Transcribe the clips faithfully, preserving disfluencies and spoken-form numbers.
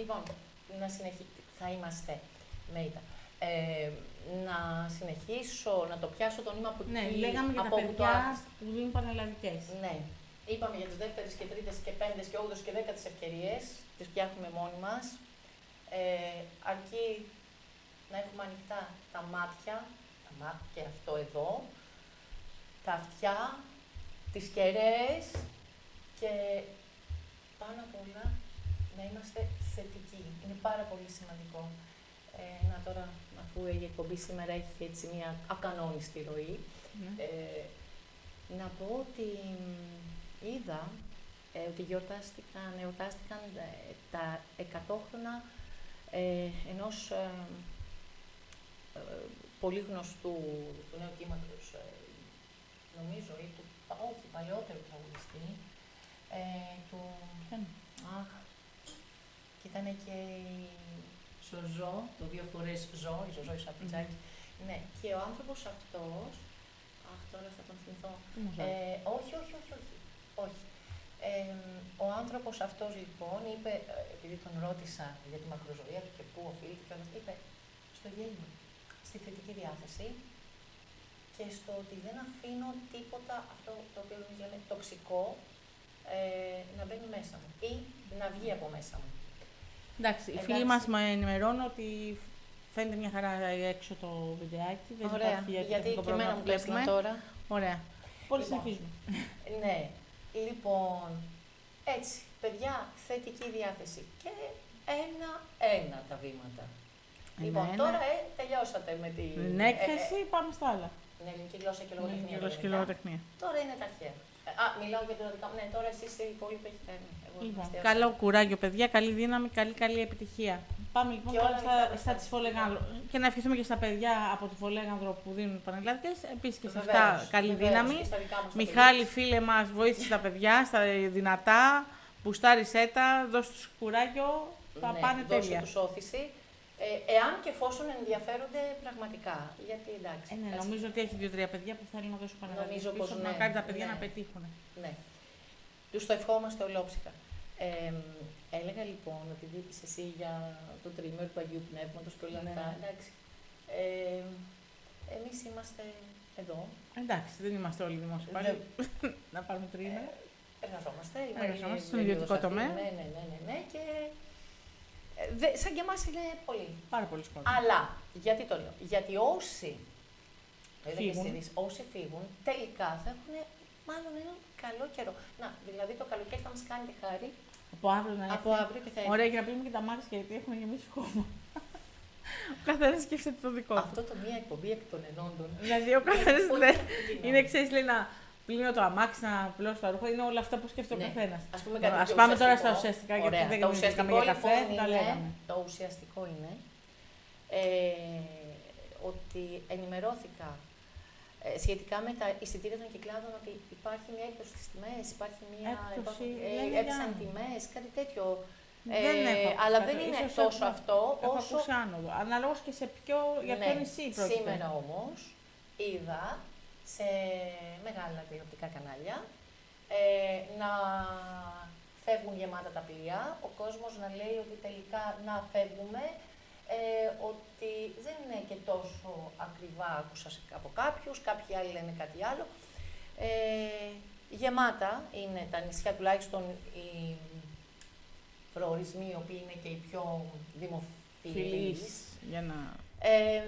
Λοιπόν, να συνεχί... θα είμαστε με ήττα. Ε, να συνεχίσω, να το πιάσω το νήμα που Ναι, εκεί, λέγαμε για από τα όπου το παιδιά άφησα. που δίνουν πανελλαδικές. Ναι. Είπαμε για τις δεύτερες και τρίτες και πέμπτες και όγδοες και δέκατες ευκαιρίες. Τις φτιάχνουμε μόνοι μας. Ε, αρκεί να έχουμε ανοιχτά τα μάτια, τα μάτια και αυτό εδώ, τα αυτιά, τις κεραίες και πάνω απ' όλα να είμαστε θετικοί. Είναι πάρα πολύ σημαντικό. Ε, να τώρα, αφού η εκπομπή σήμερα έχει έτσι μια ακανόνιστη ροή, Ναι. ε, να πω ότι είδα ε, ότι γιορτάστηκαν, εορτάστηκαν ε, τα εκατό χρόνια ε, ενός ε, ε, πολύ γνωστού του νέου κύματος, ε, νομίζω, ή του, όχι, παλαιότερου τραγουδιστή, ε, του... Αχ, και ήταν και η Ζωζό, το δύο φορές Ζω, η Ζωζό η Σαπιτσάκη. Mm-hmm. Ναι, και ο άνθρωπος αυτός, αχ, τώρα θα τον θυμηθώ. Ε, όχι, όχι, όχι, όχι, όχι. Ε, ο άνθρωπος αυτός λοιπόν είπε, επειδή τον ρώτησα για τη μακροζωία του και πού οφείλεται και όλα, είπε στο γέλιο, στη θετική διάθεση και στο ότι δεν αφήνω τίποτα, αυτό το οποίο εμείς λέμε τοξικό, ε, να μπαίνει μέσα μου ή να βγει από μέσα μου. Εντάξει, οι φίλοι μας με ενημερώνουν ότι φαίνεται μια χαρά έξω το βιντεάκι. Δεν ωραία, υπάρχει γιατί και εμένα μου βλέπουμε τώρα. Ωραία. Πολύ λοιπόν, συνεχίζουμε. Ναι, λοιπόν, έτσι, παιδιά, θετική διάθεση και ένα-ένα τα βήματα. Ένα, λοιπόν, ένα. τώρα ε, τελειώσατε με την... Την έκθεση, ε, ε, πάμε στα άλλα. Ναι, ελληνική γλώσσα και λογοτεχνία. Γλώσσα και λογοτεχνία. Τώρα είναι τα αρχαία. Α, μιλάω για το δικά μου. Ναι, τώρα εσείς οι υπόλοιποι έχετε. Λοιπόν, καλό κουράγιο, παιδιά, καλή δύναμη, καλή καλή επιτυχία. Πάμε λοιπόν τώρα στα, στα της Φολέγανδρο. Και να ευχηθούμε και στα παιδιά από τη Φολέγανδρο που δίνουν πανελλαδικές. Επίσης και σε αυτά καλή δύναμη. Μιχάλη, φίλε μας, βοήθησε τα παιδιά στα δυνατά. Μπουστάρισέ τα, δώσ' τους κουράγιο, θα ναι, πάνε τέλεια. Δώσε τους όθηση. Ε, εάν και εφόσον ενδιαφέρονται πραγματικά. Γιατί εντάξει. Ε, ναι, νομίζω ότι έχει δύο-τρία παιδιά που θέλουν να δώσουν πανελλαδικές. Νομίζω πως ναι. Να κάνει τα παιδιά ναι. να πετύχουν. Ναι. Τους το ευχόμαστε ολόψυχα. Ε, έλεγα λοιπόν, επειδή είπες εσύ για το τριήμερο του Αγίου Πνεύματος και όλα ναι. αυτά, εντάξει. Ε, εμείς είμαστε εδώ. Εντάξει, δεν είμαστε όλοι δημόσιοι. Δε... να πάρουμε τριήμερο. Ε, εργαζόμαστε. Εργαζόμαστε στον ιδιωτικό τομέα. Ναι, ναι, ναι, ναι, ναι. Και... Δε, σαν και εμάς είναι πολύ. Πάρα πολύ κόσμο. Αλλά, γιατί το λέω, γιατί όσοι φύγουν, εσείς, όσοι φύγουν, τελικά θα έχουν μάλλον έναν καλό καιρό. Να, δηλαδή το καλοκαίρι θα μας κάνει τη χάρη. Από αύριο να Από αύριο και θα έρθει. Ωραία, για να πλύνουμε και τα μάτια γιατί έχουμε γεμίσει χώμα. Ο καθένας σκέφτεται το δικό του. Αυτό το μία εκπομπή εκ των ενόντων. Δηλαδή, ο καθένας είναι, ξέρεις, λέει να πλύνω το αμάξι, να πλώσω τα ρούχα, είναι όλα αυτά που σκέφτεται ναι. ο καθένας. Ας πούμε κάτι Ας πάμε τώρα στα ουσιαστικά, γιατί ωραία. δεν το ουσιαστικό, για καφέ, λοιπόν, τα είναι, λέγαμε. το ουσιαστικό είναι ε, ότι ενημερώθηκα ε, σχετικά με τα εισιτήρια των κυκλάδων ότι υπάρχει μια έκπτωση στις τιμές, υπάρχει μια έκπτωση, ε, έψαν τιμές, κάτι τέτοιο. Δεν ε, έχω, αλλά κάτι, δεν είναι ίσως τόσο έχω, αυτό έχω όσο... ακούσει άνοδο. Αναλόγως και σε ποιο, για ναι, ποιο νησί πρόκειται. Σήμερα όμως είδα σε μεγάλα τηλεοπτικά κανάλια ε, να φεύγουν γεμάτα τα πλοία, ο κόσμος να λέει ότι τελικά να φεύγουμε, ε, ότι δεν είναι και τόσο ακριβά, άκουσα από κάποιους, κάποιοι άλλοι λένε κάτι άλλο. Ε, γεμάτα είναι τα νησιά, τουλάχιστον οι προορισμοί, οι οποίοι είναι και οι πιο δημοφιλείς. Για να... Ε,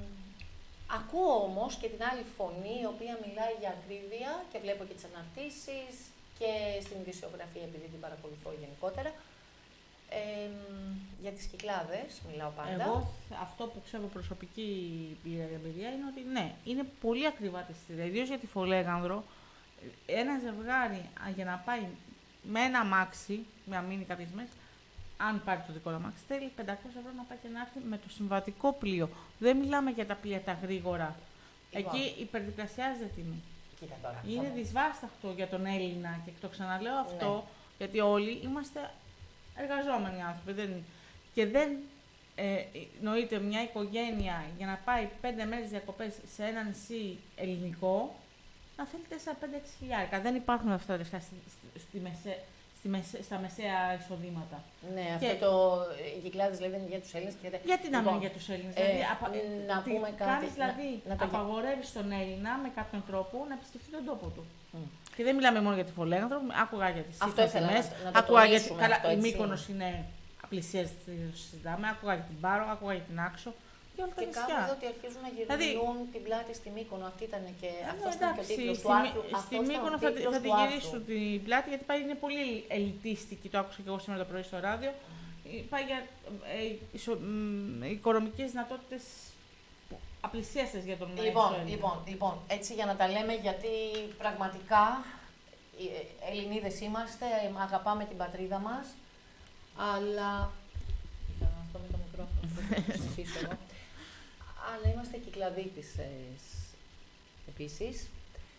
ακούω όμως και την άλλη φωνή, η οποία μιλάει για ακρίβεια και βλέπω και τις αναρτήσεις και στην ειδησιογραφία, επειδή την παρακολουθώ γενικότερα. Ε, για τις Κυκλάδες μιλάω πάντα. Εγώ αυτό που ξέρω προσωπική εμπειρία είναι ότι ναι, είναι πολύ ακριβά τα εισιτήρια. Ιδίως για τη Φολέγανδρο, ένα ζευγάρι για να πάει με ένα αμάξι, με αμήνει κάποιες μέρες, αν πάρει το δικό του αμάξι, θέλει πεντακόσια ευρώ να πάει και να έρθει με το συμβατικό πλοίο. Δεν μιλάμε για τα πλοία τα γρήγορα. Λοιπόν, εκεί υπερδιπλασιάζεται η τιμή. Κοίτα τώρα, είναι δυσβάσταχτο για τον Έλληνα και το ξαναλέω αυτό, ναι. Γιατί όλοι είμαστε εργαζόμενοι άνθρωποι. Δεν... Και δεν ε, νοείται μια οικογένεια για να πάει πέντε μέρες διακοπές σε ένα νησί ελληνικό, να θέλει τέσσερα πέντε έξι χιλιάρικα. Δεν υπάρχουν αυτά τα λεφτά στη, στη, στη, μεσέ, στη στη μεσέ, στα μεσαία εισοδήματα. Ναι, και... αυτό το. Οι Κυκλάδες δηλαδή είναι για τους Έλληνες. Και... Γιατί να λοιπόν, μην για τους Έλληνες. Ε, δηλαδή, απα... να τι, πούμε κάτι. Κάνεις, δηλαδή, να, να το... απαγορεύεις τον Έλληνα με κάποιον τρόπο να επισκεφτεί τον τόπο του. Mm. Και δεν μιλάμε μόνο για τη Φολέγανδρο, άκουγα για τις τιμές, άκουγα για την. Καλά, η Μύκονος είναι απλησίες, συζητάμε, άκουγα για την Πάρο, άκουγα για την Άξο. Και, και κάπου εδώ ότι αρχίζουν να γυρνούν δηλαδή, την πλάτη στη Μύκονο. Αυτή ήταν και αυτό ήταν και ο τίτλος του άρθρου. Στη Μύκονο θα, θα την γυρίσουν την πλάτη, γιατί πάει, είναι πολύ ελιτίστικη, το άκουσα και εγώ σήμερα το πρωί στο ράδιο. Πάει για ε, ισο, ε, οικονομικές δυνατότητες απλησίαστες για τον λοιπόν, λοιπόν, λοιπόν, έτσι για να τα λέμε, γιατί πραγματικά Ελληνίδες είμαστε, αγαπάμε την πατρίδα μας, αλλά. Αυτό με το μικρόφωνο, θα το συνηθίσω εγώ. Αλλά είμαστε Κυκλαδίτισσες επίσης,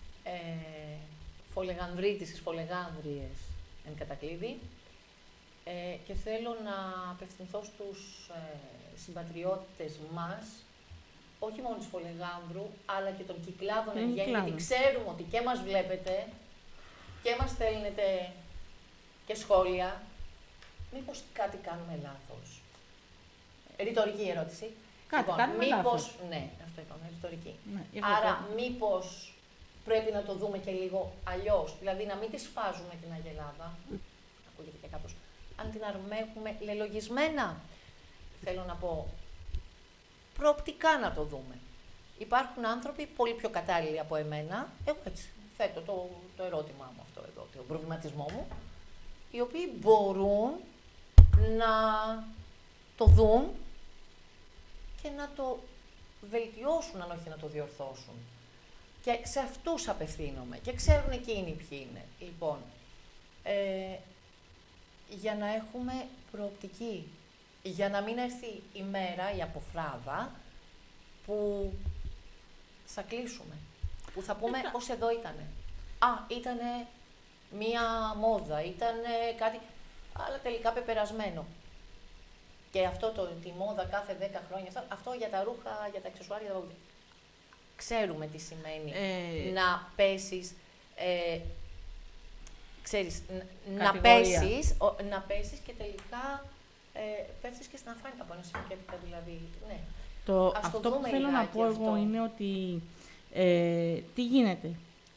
ε, Φολεγανδρίτισσες, Φολεγάνδριες εν κατακλείδη, ε, και θέλω να απευθυνθώ στους ε, συμπατριώτες μας, όχι μόνο της Φολεγάνδρου, αλλά και των Κυκλάδων εν γέννη, γιατί ξέρουμε ότι και μας βλέπετε και μας στέλνετε και σχόλια. Μήπως κάτι κάνουμε λάθος? Ρητορική ερώτηση. Κάτι λοιπόν, κάνουμε μήπως, λάθος. Ναι, αυτό είπαμε, ρητορική. Ναι, Άρα, μήπως πρέπει να το δούμε και λίγο αλλιώς. Δηλαδή, να μην τη σφάζουμε την Αγελάδα, mm. ακούγεται και κάπως, αν την αρμέγουμε λελογισμένα. Θέλω να πω, προοπτικά να το δούμε. Υπάρχουν άνθρωποι πολύ πιο κατάλληλοι από εμένα, εγώ έτσι θέτω το, το ερώτημά μου αυτό εδώ, τον προβληματισμό μου, οι οποίοι μπορούν να το δουν και να το βελτιώσουν, αν όχι να το διορθώσουν. Και σε αυτούς απευθύνομαι και ξέρουν εκείνοι ποιοι είναι. Λοιπόν, ε, για να έχουμε προοπτική, για να μην έρθει η μέρα, η αποφράδα, που θα κλείσουμε, που θα πούμε ως εδώ ήτανε. Α, ήτανε μία μόδα, ήτανε κάτι, αλλά τελικά πεπερασμένο. Και αυτό το, τη μόδα κάθε δέκα χρόνια, αυτό, αυτό για τα ρούχα, για τα αξεσουάρια, για τα... ξέρουμε τι σημαίνει ε... να πέσεις, ε, ξέρεις, να πέσεις, ο, να πέσεις και τελικά ε, πέφτεις και στην αφάνεια από ένα σημείο και έπειτα, δηλαδή, ναι. Το, αυτό το που θέλω να πω αυτό. εγώ είναι ότι ε, τι γίνεται.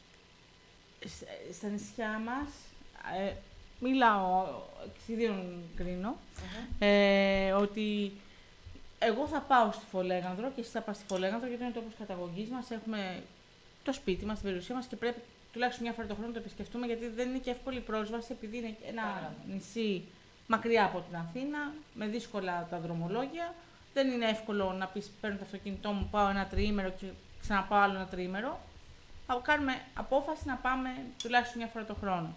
Στα νησιά μας, ε, μιλάω, εξιδίων κρίνω, uh-huh. ε, ότι εγώ θα πάω στη Φολέγανδρο και εσύ θα πας στη Φολέγανδρο, γιατί είναι τόπος καταγωγής μας, έχουμε το σπίτι μας, την περιουσία μας και πρέπει τουλάχιστον μια φορά το χρόνο να το επισκεφτούμε, γιατί δεν είναι και εύκολη πρόσβαση, επειδή είναι ένα yeah. νησί μακριά από την Αθήνα, με δύσκολα τα δρομολόγια. Δεν είναι εύκολο να πεις, παίρνω το αυτοκίνητό μου, πάω ένα τριήμερο και ξαναπάω άλλο ένα τριήμερο. Θα κάνουμε απόφαση να πάμε τουλάχιστον μια φορά το χρόνο.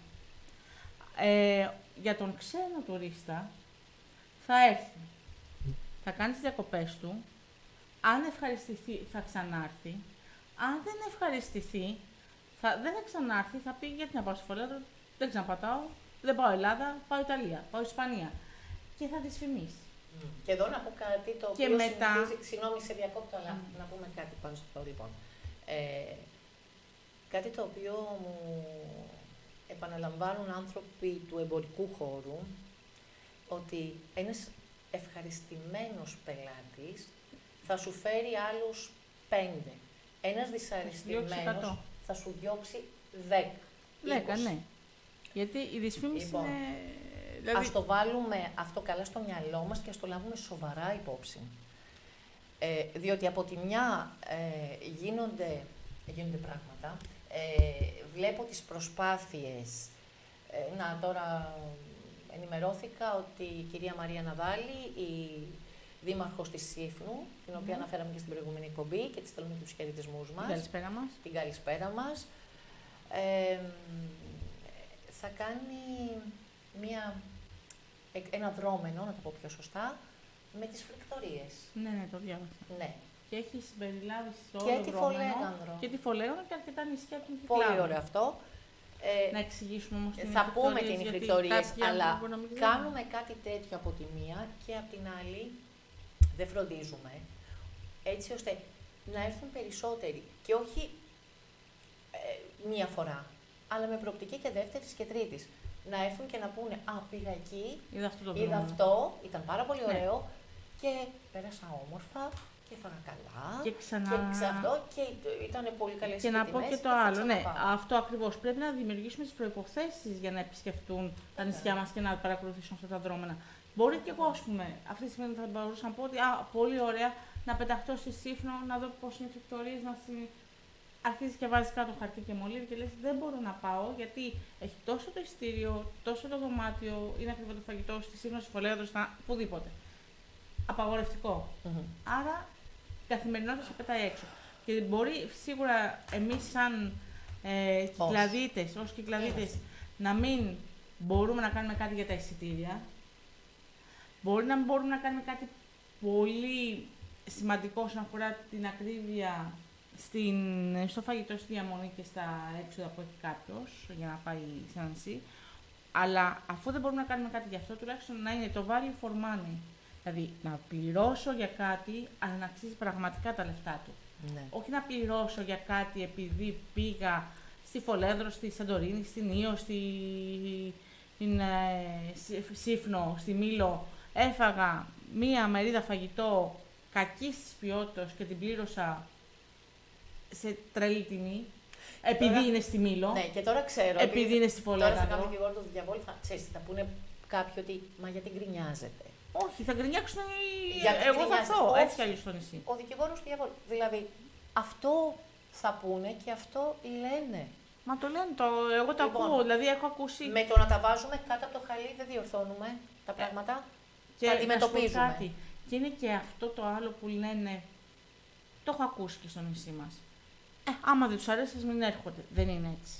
Ε, για τον ξένο τουρίστα, θα έρθει, θα κάνει τις διακοπές του, αν ευχαριστηθεί θα ξανάρθει, αν δεν ευχαριστηθεί, θα, δεν θα ξανάρθει, θα πει γιατί να πάω στη Φολέγανδρο, δεν ξαναπατάω, δεν πάω Ελλάδα, πάω Ιταλία, πάω Ισπανία και θα δυσφημίσει. Mm. Και εδώ να πω κάτι το και οποίο μετά... συνηθίζει, συγγνώμη σε διακόπτω, αλλά mm. να πούμε κάτι πάνω σε αυτό λοιπόν. Ε, κάτι το οποίο μου επαναλαμβάνουν άνθρωποι του εμπορικού χώρου, ότι ένας ευχαριστημένος πελάτης θα σου φέρει άλλους πέντε. Ένας δυσαρεστημένος θα σου διώξει δέκα. Δέκα, ναι. Γιατί η δυσφήμιση λοιπόν, είναι... Δηλαδή... Ας το βάλουμε αυτό καλά στο μυαλό μας και ας το λάβουμε σοβαρά υπόψη. Ε, διότι από τη μια ε, γίνονται, γίνονται πράγματα, ε, βλέπω τις προσπάθειες. Ε, να, τώρα ενημερώθηκα ότι η κυρία Μαρία Ναδάλη, η δήμαρχος της Σύφνου, την οποία mm. αναφέραμε και στην προηγούμενη εκπομπή και της στέλνουμε και τους χαιρετισμούς μας. Την καλησπέρα μας. Την καλησπέρα μας. Ε, θα κάνει μία, ένα δρόμενο, να το πω πιο σωστά, με τις φρικτορίες. Ναι, ναι, το διάβασα. Ναι. Και έχει συμπεριλάβει στο όλο τη Φολέγανδρο. Και τη Φολέγανδρο και αρκετά νησιά του Κυκλάδου. Πολύ ωραίο αυτό. Ε, να εξηγήσουμε όμως την θα πούμε την νυχρικτορίες, αλλά κάνουμε κάτι τέτοιο από τη μία και από την άλλη δεν φροντίζουμε, έτσι ώστε να έρθουν περισσότεροι και όχι ε, μία φορά, αλλά με προοπτική και δεύτερης και τρίτης. να έρθουν και να πούνε «Α, πήγα εκεί, είδα αυτό, το είδα αυτό, ήταν πάρα πολύ ωραίο ναι. και πέρασα όμορφα και έφαγα καλά και ξανά... και ξαφνό και ήταν πολύ καλές και, και να πω και το άλλο, ναι, αυτό ακριβώς, πρέπει να δημιουργήσουμε τις προϋποθέσεις για να επισκεφτούν τα νησιά μας και να παρακολουθήσουν αυτά τα δρόμενα. Μπορεί και εγώ, ας πούμε, αυτή τη στιγμή θα μπορούσα να πω ότι α, πολύ ωραία να πεταχτώ στη Σύφνο, να δω πώς είναι οι φυκτορίες, να συ... αρχίζεις και βάζεις κάτω χαρτί και μολύβι και λες δεν μπορώ να πάω γιατί έχει τόσο το ειστήριο, τόσο το δωμάτιο, είναι ακριβό το φαγητό στη Σύφνο, στη Φολέγανδρο, οπουδήποτε. Απαγορευτικό. Mm-hmm. Άρα η καθημερινότητα σε πετάει έξω. Και μπορεί σίγουρα εμείς σαν ε, κυκλαδίτες, ως κυκλαδίτες, yeah. να μην μπορούμε να κάνουμε κάτι για τα εισιτήρια. Μπορεί να μην μπορούμε να κάνουμε κάτι πολύ σημαντικό όσον αφορά την ακρίβεια στην, στο φαγητό, στη διαμονή και στα έξοδα που έχει κάποιος για να πάει σε ένα νησί. Αλλά αφού δεν μπορούμε να κάνουμε κάτι γι' αυτό, τουλάχιστον να είναι το value for money. Δηλαδή να πληρώσω για κάτι, αλλά να αξίζει πραγματικά τα λεφτά του. Ναι. Όχι να πληρώσω για κάτι επειδή πήγα στη Φολέγανδρο, στη Σαντορίνη, στην Ήο, στη στην, ε, Σύφνο, στη Μήλο, έφαγα μία μερίδα φαγητό κακής της ποιότητας και την πλήρωσα σε τρελή τιμή. Επειδή τώρα, είναι στη Μήλο. Ναι, και τώρα ξέρω. Επειδή επειδή είναι στη Φολέγανδρο. Τώρα θα κάνω και εγώ το διαβόλου, θα, ξέρεις, θα πούνε κάποιοι ότι μα γιατί γκρινιάζετε. Όχι, θα γκρινιάξουν οι... Εγώ θα έρθω, έτσι κι αλλιώς στο νησί. Ο δικηγόρος του διαβόλου. Δηλαδή, αυτό θα πούνε και αυτό λένε. Μα το λένε, το, εγώ το λοιπόν, ακούω, δηλαδή έχω ακούσει... Με το να τα βάζουμε κάτω από το χαλί δεν διορθώνουμε τα πράγματα, και τα αντιμετωπίζουμε. Κάτι. Και είναι και αυτό το άλλο που λένε, το έχω ακούσει και στο νησί μας. Ε, άμα δεν τους αρέσει, ας μην έρχονται. Δεν είναι έτσι.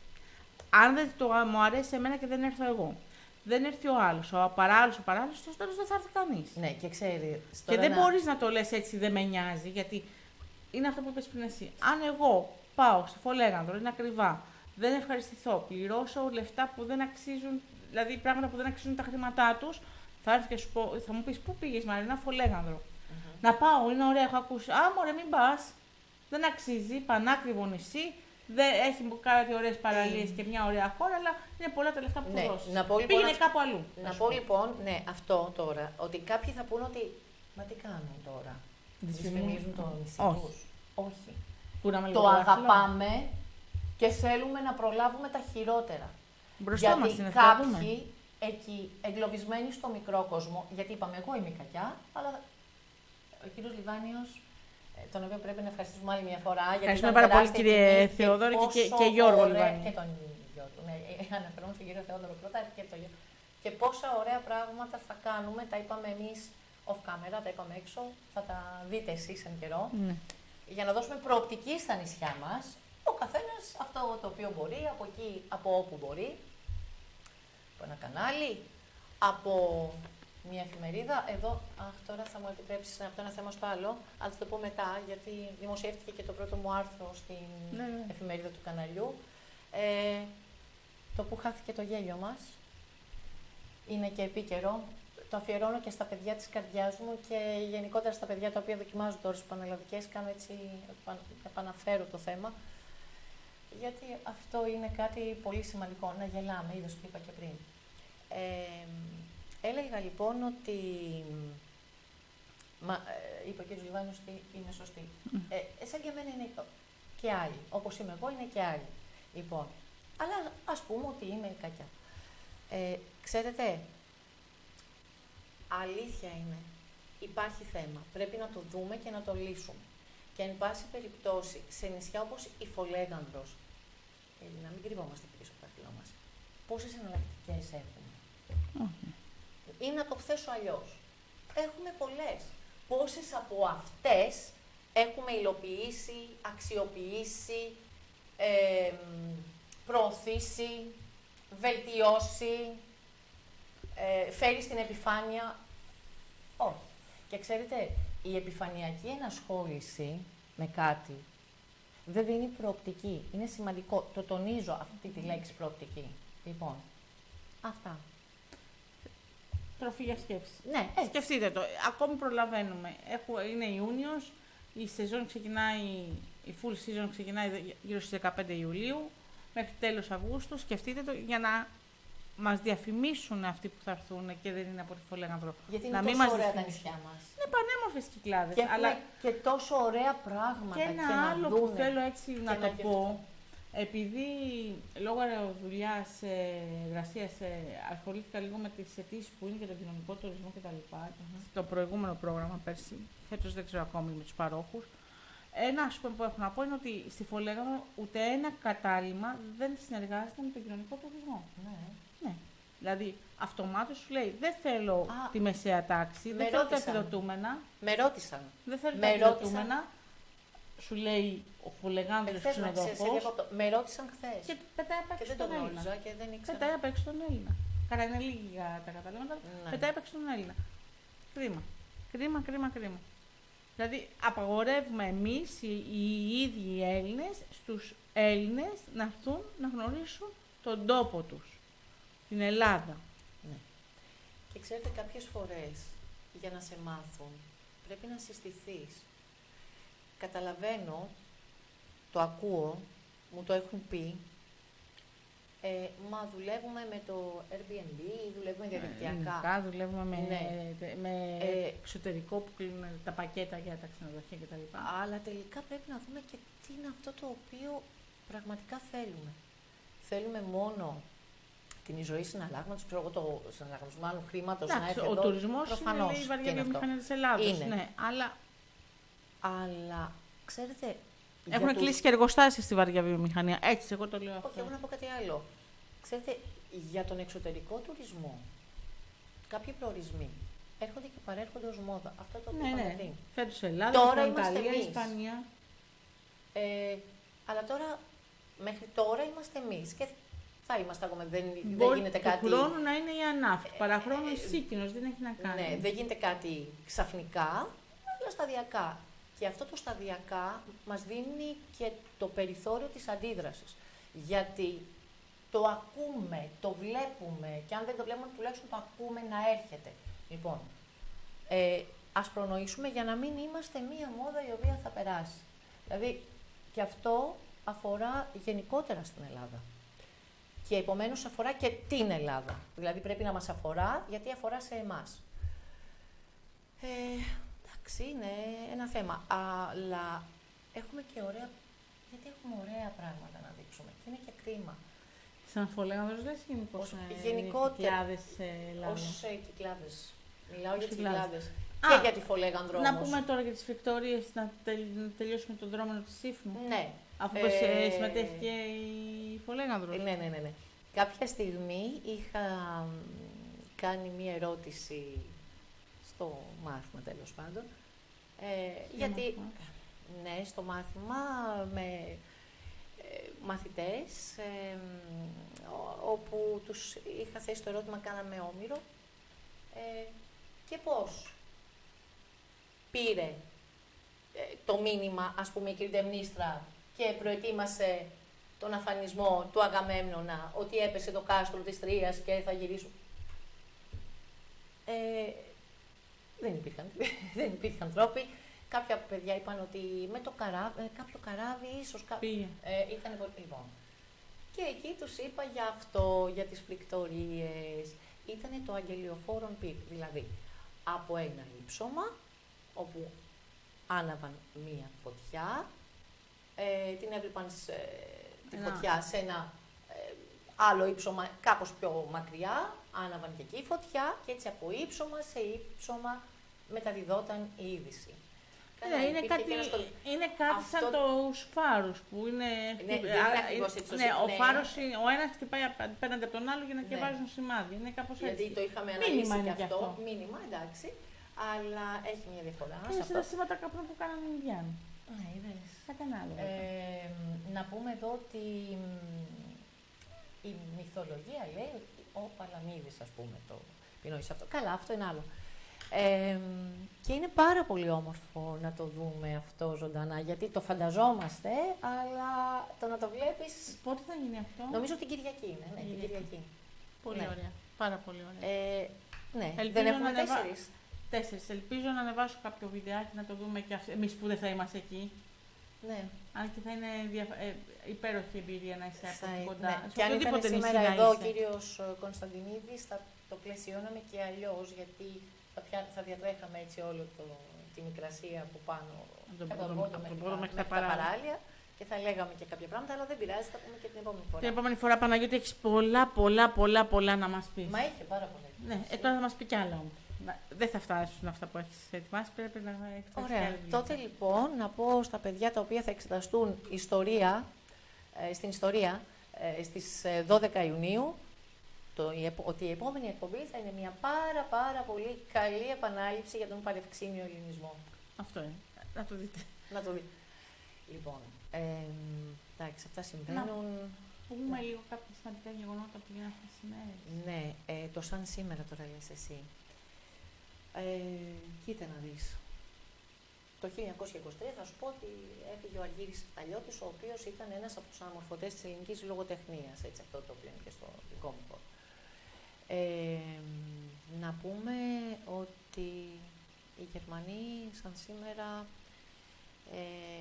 Αν δεν το, μου αρέσει εμένα και δεν έρθω εγώ, δεν έρθει ο άλλος, ο παράλληλος, ο παράλληλος, στο τέλος δεν θα έρθει κανείς. Ναι, και ξέρει. Και δεν να... μπορείς να το λες έτσι, δεν με νοιάζει, γιατί είναι αυτό που είπες πριν εσύ. Αν εγώ πάω στη Φολέγανδρο, είναι ακριβά, δεν ευχαριστηθώ, πληρώσω λεφτά που δεν αξίζουν, δηλαδή πράγματα που δεν αξίζουν τα χρήματά τους, θα έρθει και σου πω, θα μου πεις πού πήγες Μαρίνα, Φολέγανδρο. Mm-hmm. Να πάω, είναι ωραία, έχω ακούσει. Α, μωρέ, μην πας. Δεν αξίζει, πανάκριβο νησί. Δεν έχει κάτι ωραίες παραλίες mm. και μια ωραία χώρα, αλλά είναι πολλά τα λεφτά που ναι, θα δώσεις. Να πω, λοιπόν, πήγαινε κάπου αλλού. Να πω λοιπόν, ναι, αυτό τώρα, ότι κάποιοι θα πούνε ότι, μα τι κάνουν τώρα, δυσφημίζουν το νησί τους. Όχι. Όχι. Το αγαπάμε και θέλουμε να προλάβουμε τα χειρότερα. Μπροστά γιατί μας είναι, κάποιοι εκεί, εγκλωβισμένοι στο μικρό κόσμο, γιατί είπαμε εγώ είμαι κακιά, αλλά ο κύριος Λιβάνιος, τον οποίο πρέπει να ευχαριστήσουμε άλλη μια φορά. Ευχαριστούμε πάρα πολύ, κύριε Θεόδωρο και, και, και Γιώργο Λιβάνιο. Και τον Γιώργο. Ναι, αναφερόμαστε στον κύριο Θεόδωρο πρώτα και τον Γιώργο. Και πόσα ωραία πράγματα θα κάνουμε, τα είπαμε εμείς off camera, τα είπαμε έξω, θα τα δείτε εσείς εν καιρό. Mm. Για να δώσουμε προοπτική στα νησιά μας, ο καθένας αυτό το οποίο μπορεί, από εκεί, από όπου μπορεί, από ένα κανάλι, από μια εφημερίδα. Εδώ, αχ, τώρα θα μου επιτρέψεις από το ένα θέμα στο άλλο, αλλά θα το πω μετά, γιατί δημοσιεύτηκε και το πρώτο μου άρθρο στην ναι, ναι. εφημερίδα του καναλιού. Ε, το που χάθηκε το γέλιο μας είναι και επίκαιρο. Το αφιερώνω και στα παιδιά της καρδιάς μου και γενικότερα στα παιδιά τα οποία δοκιμάζουν τώρα στις πανελλαδικές. Κάνω έτσι, επαναφέρω το θέμα. Γιατί αυτό είναι κάτι πολύ σημαντικό, να γελάμε, είδος που είπα και πριν. Ε, έλεγα λοιπόν ότι, μα, ε, είπε ο κ. Λιβάνιος ότι είναι σωστή. Mm. Ε, σαν και εμένα είναι και άλλοι, όπως είμαι εγώ είναι και άλλοι. Λοιπόν, αλλά ας πούμε ότι είμαι κακιά. Ε, ξέρετε, αλήθεια είναι, υπάρχει θέμα, πρέπει να το δούμε και να το λύσουμε. Και εν πάση περιπτώσει, σε νησιά όπως η Φολέγανδρος, ε, να μην κρυβόμαστε πίσω από τα φύλλα μας, πόσες εναλλακτικές έχουμε. Mm. Ή να το θέσω αλλιώς. Έχουμε πολλές. Πόσες από αυτές έχουμε υλοποιήσει, αξιοποιήσει, ε, προωθήσει, βελτιώσει, ε, φέρει στην επιφάνεια. Όχι. Και ξέρετε, η επιφανειακή ενασχόληση με κάτι δεν δίνει προοπτική. Είναι σημαντικό. Το τονίζω αυτή τη λέξη προοπτική. Λοιπόν, αυτά. Τροφή για σκέψη. Ναι, έτσι. Σκεφτείτε το. Ακόμη προλαβαίνουμε. Έχω, είναι Ιούνιος, η σεζόν ξεκινάει, η full season ξεκινάει γύρω στις δεκαπέντε Ιουλίου μέχρι τέλος Αυγούστου. Σκεφτείτε το για να μας διαφημίσουν αυτοί που θα έρθουν και δεν είναι από τη Φολέγανδρο. Γιατί είναι να τόσο μην ωραία μας τα νησιά μας. Είναι πανέμορφες Κυκλάδες. Και αλλά έχουν και τόσο ωραία πράγματα. και ένα και να άλλο δούνε, που θέλω έτσι να το να πω, επειδή λόγω δουλειάς, εργασίας, ασχολήθηκα λίγο με τις αιτήσεις που είναι και τον κοινωνικό τουρισμό κτλ. Mm-hmm. Στο προηγούμενο πρόγραμμα πέρσι, φέτος δεν ξέρω ακόμη με τους παρόχους. Ένα ας πούμε, που έχω να πω είναι ότι στη Φολέγανδρο ούτε ένα κατάλημα δεν συνεργάζεται με τον κοινωνικό τουρισμό. Ναι. Ναι. Δηλαδή, αυτομάτως σου λέει, δεν θέλω Α, τη μεσαία τάξη, δεν θέλω τα επιδοτούμενα. Με ρώτησαν. Δεν θέλω με τα ρώτησαν... επιδοτούμενα. Σου λέει ο Φολεγάνδρος ξενοδοχός. Με ρώτησαν χθες. Και πετάει απ' έξω τον Έλληνα. Και δεν ήξερα. Πετάει απ' έξω τον Έλληνα. Καλά, είναι λίγα τα καταλήμματα. Ναι. Πετάει απ' έξω τον Έλληνα. Κρίμα. Κρίμα, κρίμα, κρίμα. Δηλαδή, απαγορεύουμε εμείς οι, οι ίδιοι οι Έλληνες στους Έλληνες να έρθουν να γνωρίσουν τον τόπο τους. Την Ελλάδα. Ναι. Και ξέρετε, κάποιες φορές για να σε μάθουν πρέπει να συστηθείς. Καταλαβαίνω, το ακούω, μου το έχουν πει, ε, μα δουλεύουμε με το Airbnb, δουλεύουμε διαδικτυακά. Ε, δουλεύουμε με, ναι. με ε, εξωτερικό που κλείνουν τα πακέτα για τα ξενοδοχεία κτλ. Αλλά τελικά πρέπει να δούμε και τι είναι αυτό το οποίο πραγματικά θέλουμε. Θέλουμε μόνο την ζωή συναλλάγματος, ξέρω εγώ, το συναλλάγματος, μάλλον χρήματος, να έρθει ο εδώ. τουρισμός είναι η βαριά βιομηχανία της Ελλάδος. Ναι, αλλά... αλλά, ξέρετε... Έχουν κλείσει τους... και εργοστάσια στη βαριά βιομηχανία. Έτσι, εγώ το λέω αυτό. Όχι, εγώ να πω κάτι άλλο. Ξέρετε, για τον εξωτερικό τουρισμό, κάποιοι προορισμοί έρχονται και παρέρχονται ως μόδα. Αυτό το ναι, είπαμε ναι. πριν. Φέτος Ελλάδα, τώρα Ιταλία, Ισπανία. Ε, αλλά τώρα, μέχρι τώρα είμαστε εμείς. Και θα είμαστε ακόμα, δεν, δεν γίνεται κάτι... Του χρόνου να είναι η ανάφτη, παραχρόνου η Σίκινος, δεν έχει να κάνει. Ναι, δεν γίνεται κάτι ξαφνικά, αλλά σταδιακά. Και αυτό το σταδιακά μας δίνει και το περιθώριο της αντίδρασης. Γιατί το ακούμε, το βλέπουμε και αν δεν το βλέπουμε τουλάχιστον το ακούμε να έρχεται. Λοιπόν, ε, ας προνοήσουμε για να μην είμαστε μία μόδα η οποία θα περάσει. Δηλαδή, και αυτό αφορά γενικότερα στην Ελλάδα. Και επομένως αφορά και την Ελλάδα. Δηλαδή πρέπει να μας αφορά, γιατί αφορά σε εμάς. Ε, εντάξει, είναι ένα θέμα. Αλλά έχουμε και ωραία... Γιατί έχουμε ωραία πράγματα να δείξουμε. Και είναι και κρίμα. Σαν Φολέγανδρος λες γενικώς γενικότερα. Ως Κυκλάδες. Μιλάω για τις Κυκλάδες. Και για τη Φολέγανδρο όμως. Να πούμε τώρα για τις Βικτόριες, να, τελ, να τελειώσουμε τον δρόμενο της Σύφνου. Ναι. Αφού ε, συμμετέχει και η Φολέγανδρος. Ναι, ναι, ναι, ναι. Κάποια στιγμή είχα κάνει μία ερώτηση στο μάθημα, τέλος πάντων. Ε, γιατί, μάθημα. ναι, στο μάθημα με ε, μαθητές, ε, όπου τους είχα θέσει το ερώτημα, κάναμε όμηρο, ε, και πώς πήρε ε, το μήνυμα, ας πούμε, η Κλητεμνίστρα και προετοίμασε τον αφανισμό του Αγαμέμνονα, ότι έπεσε το κάστρο της Τρίας και θα γυρίσουν. Ε, δεν, υπήρχαν, δεν υπήρχαν τρόποι. Κάποια παιδιά είπαν ότι με το καράβι, κάποιο καράβι ίσως Πήγε. Ε, ήταν πολύ λοιπόν. Και εκεί τους είπα για αυτό, για τις φλικτορίες. Ήτανε το αγγελιοφόρον πυρ, δηλαδή από ένα ύψωμα, όπου άναβαν μία φωτιά, ε, την έβλεπαν σε, τη ένα. φωτιά σε ένα ε, άλλο ύψωμα, κάπως πιο μακριά, άναβαν και εκεί φωτιά και έτσι από ύψωμα σε ύψωμα μεταδιδόταν η είδηση. Ναι, είναι κάτι, στο... είναι κάτι αυτό... σαν τους φάρους που είναι... Ναι, χτυπ... είναι ακριβώς έτσι. Ναι, ο ναι. φάρος, ο ένας χτυπάει απέναντι από τον άλλο για να ναι. διαβάζουν σημάδι. Είναι κάπως έτσι. Γιατί το είχαμε αναλύσει και αυτό. αυτό. Μήνυμα, εντάξει. Αλλά έχει μια διαφορά. Είναι σε τα σήματα καπνού που κάνανε οι Ινδιάνοι. Ναι, είδες. Κάτι άλλο. Ε, να πούμε εδώ ότι η μυθολογία λέει ότι ο Παλαμίδης, ας πούμε, το πινόησε αυτό. Καλά, αυτό είναι άλλο. Ε, και είναι πάρα πολύ όμορφο να το δούμε αυτό ζωντανά, γιατί το φανταζόμαστε, αλλά το να το βλέπεις... Πότε θα γίνει αυτό? Νομίζω την Κυριακή είναι, ναι, την Κυριακή. Πολύ ναι. ωραία, πάρα πολύ ωραία. Ε, ναι, ελπίζω δεν έχουμε ανεβα... τέσσερις. Τέσσερις. Ελπίζω να ανεβάσω κάποιο βιντεάκι να το δούμε και εμείς που δεν θα είμαστε εκεί. Ναι. Αν και θα είναι διαφα... ε, υπέροχη εμπειρία να είσαι Θα, κοντά. ναι. Και αν ήταν σήμερα εδώ ο κύριος Κωνσταντινίδης, θα το πλαισιώναμε και αλλιώς, γιατί θα, πια... θα διατρέχαμε έτσι όλο το... τη μικρασία από πάνω, από τον πόντο μέχρι, μέχρι, μέχρι τα παράλια, και θα λέγαμε και κάποια πράγματα, αλλά δεν πειράζει, θα πούμε και την επόμενη φορά. Την επόμενη φορά, Παναγιώτη, έχεις πολλά, πολλά, πολλά, πολλά να μας πεις. Μα είχε πάρα πολλά. Ναι, ε, τώρα θα μας πει κι άλλα όμως. Δεν θα φτάσουν αυτά που έχεις ετοιμάσει, πρέπει να έχεις. Ωραία. Τότε λοιπόν να πω στα παιδιά τα οποία θα εξεταστούν ιστορία, ε, στην ιστορία ε, στις δώδεκα Ιουνίου, το, η, ότι η επόμενη εκπομπή θα είναι μια πάρα πάρα πολύ καλή επανάληψη για τον παρευξήνιο ελληνισμό. Αυτό είναι. Να το δείτε. Να το δείτε. Λοιπόν, ε, εντάξει, αυτά συμβαίνουν. Να πούμε λίγο κάποια σημαντικά γεγονότα που γίνανε αυτές τις μέρες. Ναι, ε, το σαν σήμερα τώρα λες εσύ. Ε, κοίτα να δεις. Το χίλια εννιακόσια είκοσι τρία θα σου πω ότι έφυγε ο Αργύρης Σταλιώτης, ο οποίος ήταν ένας από τους αναμορφωτές της ελληνικής λογοτεχνίας, έτσι, αυτό το οποίο είναι και στο δικό μου χώρο. Ε, να πούμε ότι οι Γερμανοί σαν σήμερα ε,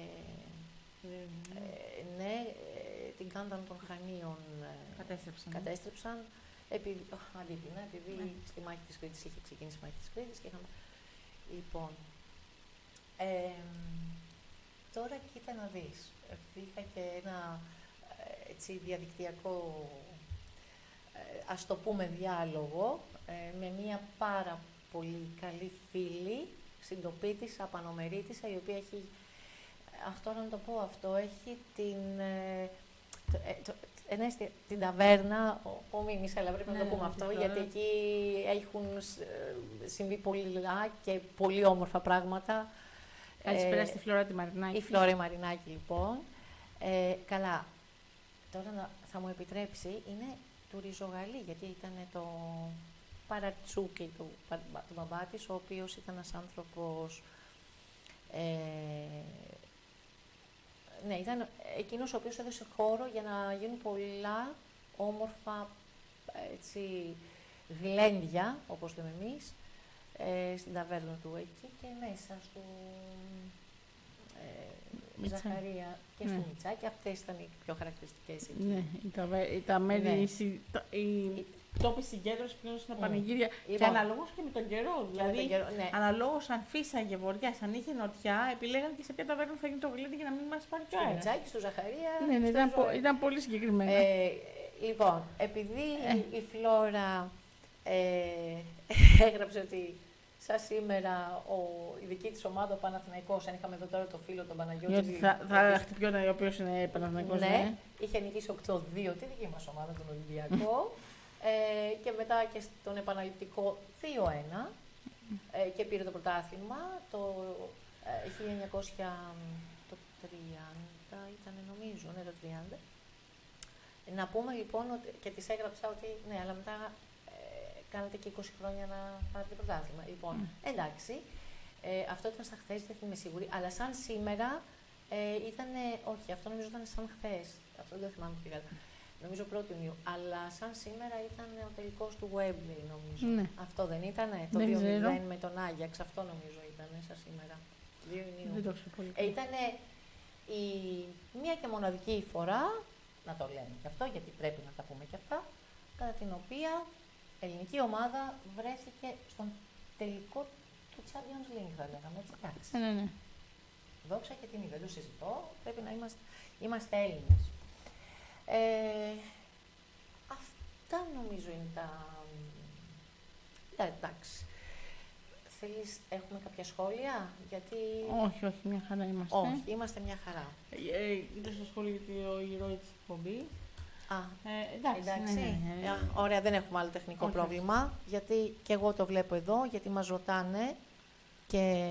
ε, ναι, ε, την κάνταν των Χανίων ε, κατέστρεψαν. κατέστρεψαν επί, oh, αντίπεινα, επειδή ναι. στη μάχη της Κρήτης είχε ξεκινήσει η μάχη της Κρήτης και είχαμε... Λοιπόν, ε, τώρα κοίτα να δεις, επειδή είχα και ένα έτσι, διαδικτυακό, ε, ας το πούμε, διάλογο ε, με μία πάρα πολύ καλή φίλη, συντοπίτησα, απανομερίτησα, η οποία έχει, αχ, τώρα να το πω αυτό, έχει την, ε, το, ε, το, ε, ναι, την ταβέρνα, ο, ο Μίμης, αλλά πρέπει ναι, να το πούμε ναι, αυτό, γιατί εκεί έχουν συμβεί πολλά και πολύ όμορφα πράγματα. Καλησπέρα ε, στη Φλώρα τη Μαρινάκη. Η Φλώρα η Μαρινάκη, λοιπόν. Ε, καλά, τώρα να, θα μου επιτρέψει, είναι του Ριζογαλή, γιατί ήταν το παρατσούκι του, του μπαμπά της, ο οποίος ήταν ένας άνθρωπος... Ε, ναι, ήταν εκείνος ο οποίος έδωσε χώρο για να γίνουν πολλά όμορφα, έτσι, γλέντια, όπως λέμε εμείς, ε, στην ταβέρνα του εκεί και μέσα στο ε, Ζαχαρία και ναι. στο Μιτσάκι. Αυτές ήταν οι πιο χαρακτηριστικές εκεί. Ναι, τα, τα μέρη, ναι. η, η, η τόποι συγκέντρωση πλέον στην πανηγύρια. Λοιπόν, και αναλόγως και με τον καιρό. Δηλαδή, τον καιρό, ναι. αναλόγως αν φύσαγε βορειά, αν είχε νοτιά, επιλέγαν και σε ποια ταβέρνα θα γίνει το γλέντι για να μην μας πάρει κι άλλο. Στο Μιτσάκι, στο Ζαχαρία. Ναι, ναι, ήταν, πο, ήταν πολύ συγκεκριμένα. Ε, λοιπόν, επειδή ε. η Φλώρα ε, έγραψε ότι σαν σήμερα ο, η δική της ομάδα, ο Παναθηναϊκός, αν είχαμε εδώ τώρα το φίλο τον Παναγιώτη. Θα, θα χτυπιόταν ο οποίος είναι Παναθηναϊκός. Ναι, ναι, είχε νικήσει οκτώ δύο τη δική μας ομάδα, τον Ολυμπιακό. ε, και μετά και στον επαναληπτικό δύο ένα ε, και πήρε το πρωτάθλημα το ε, χίλια εννιακόσια τριάντα, ήταν νομίζω, ναι, το τριάντα. Να πούμε λοιπόν ότι, και της έγραψα ότι ναι, αλλά μετά κάνατε και είκοσι χρόνια να πάρετε πρωτάθλημα. Λοιπόν, mm. εντάξει, ε, αυτό ήταν σαν χθες, δεν είμαι σίγουρη, αλλά σαν σήμερα ε, ήταν, όχι, αυτό νομίζω ήταν σαν χθες, αυτό δεν θυμάμαι πιο καλά, νομίζω πρώτη Ιουνίου, αλλά σαν σήμερα ήταν ο τελικός του Wembley, νομίζω. Mm. Αυτό δεν ήταν, το δύο μηδέν με τον Άγιαξ, αυτό νομίζω ήταν σαν σήμερα, δύο Ιουνίου. Δεν το ξέρω πολύ. Ε, ήταν η μία και μοναδική φορά, να το λέμε και αυτό, γιατί πρέπει να τα πούμε και αυτά, κατά την οποία ελληνική ομάδα βρέθηκε στον τελικό του Champions League, θα λέγαμε, έτσι, εντάξει. Ναι, ναι. Δόξα και τιμή, δεν το συζητώ, πρέπει να είμαστε, είμαστε Έλληνες. Ε, αυτά νομίζω είναι τα... Ε, εντάξει. Θέλεις, έχουμε κάποια σχόλια, γιατί... Όχι, όχι, μια χαρά είμαστε. Όχι, είμαστε μια χαρά. Ε, είδα στο σχόλιο γιατί ο ηρώη της εκπομπής. Α, ε, εντάξει, εντάξει. Ναι, ναι, ναι. Ε, ωραία, δεν έχουμε άλλο τεχνικό όχι, πρόβλημα, όχι. Γιατί και εγώ το βλέπω εδώ, γιατί μας ρωτάνε και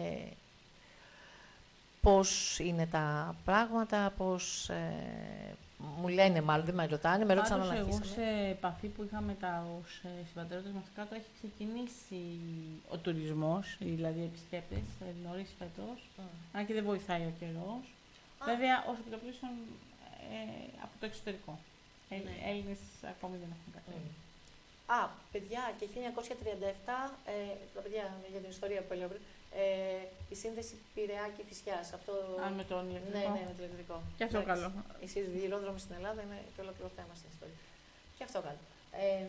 πώς είναι τα πράγματα, πώς ε, μου λένε μάλλον, δεν με ρωτάνε, με ρώτησαν να εγώ σε επαφή που είχαμε τα ως συμπατριώτες μας κάτω, έχει ξεκινήσει ο τουρισμός, δηλαδή οι επισκέπτες, νωρίς φέτος, mm. αν και δεν βοηθάει ο καιρός. Ah. Βέβαια, ως επιτοπλίστων ε, από το εξωτερικό. Ναι. Έλληνες ακόμη δεν έχουν κατέβει. Mm. Α, παιδιά, και χίλια εννιακόσια τριάντα επτά, ε, τα παιδιά για την ιστορία που έλεγα πριν, ε, η σύνδεση Πειραιά και Φυσιάς. Αυτό... Α, με τον ηλεκτρικό. Ναι, ναι, με το ηλεκτρικό. Και αυτό καλό. Οι σιδηρόδρομοι στην Ελλάδα είναι και ολόκληρο θέμα στην ιστορία. Και αυτό καλό. Ε,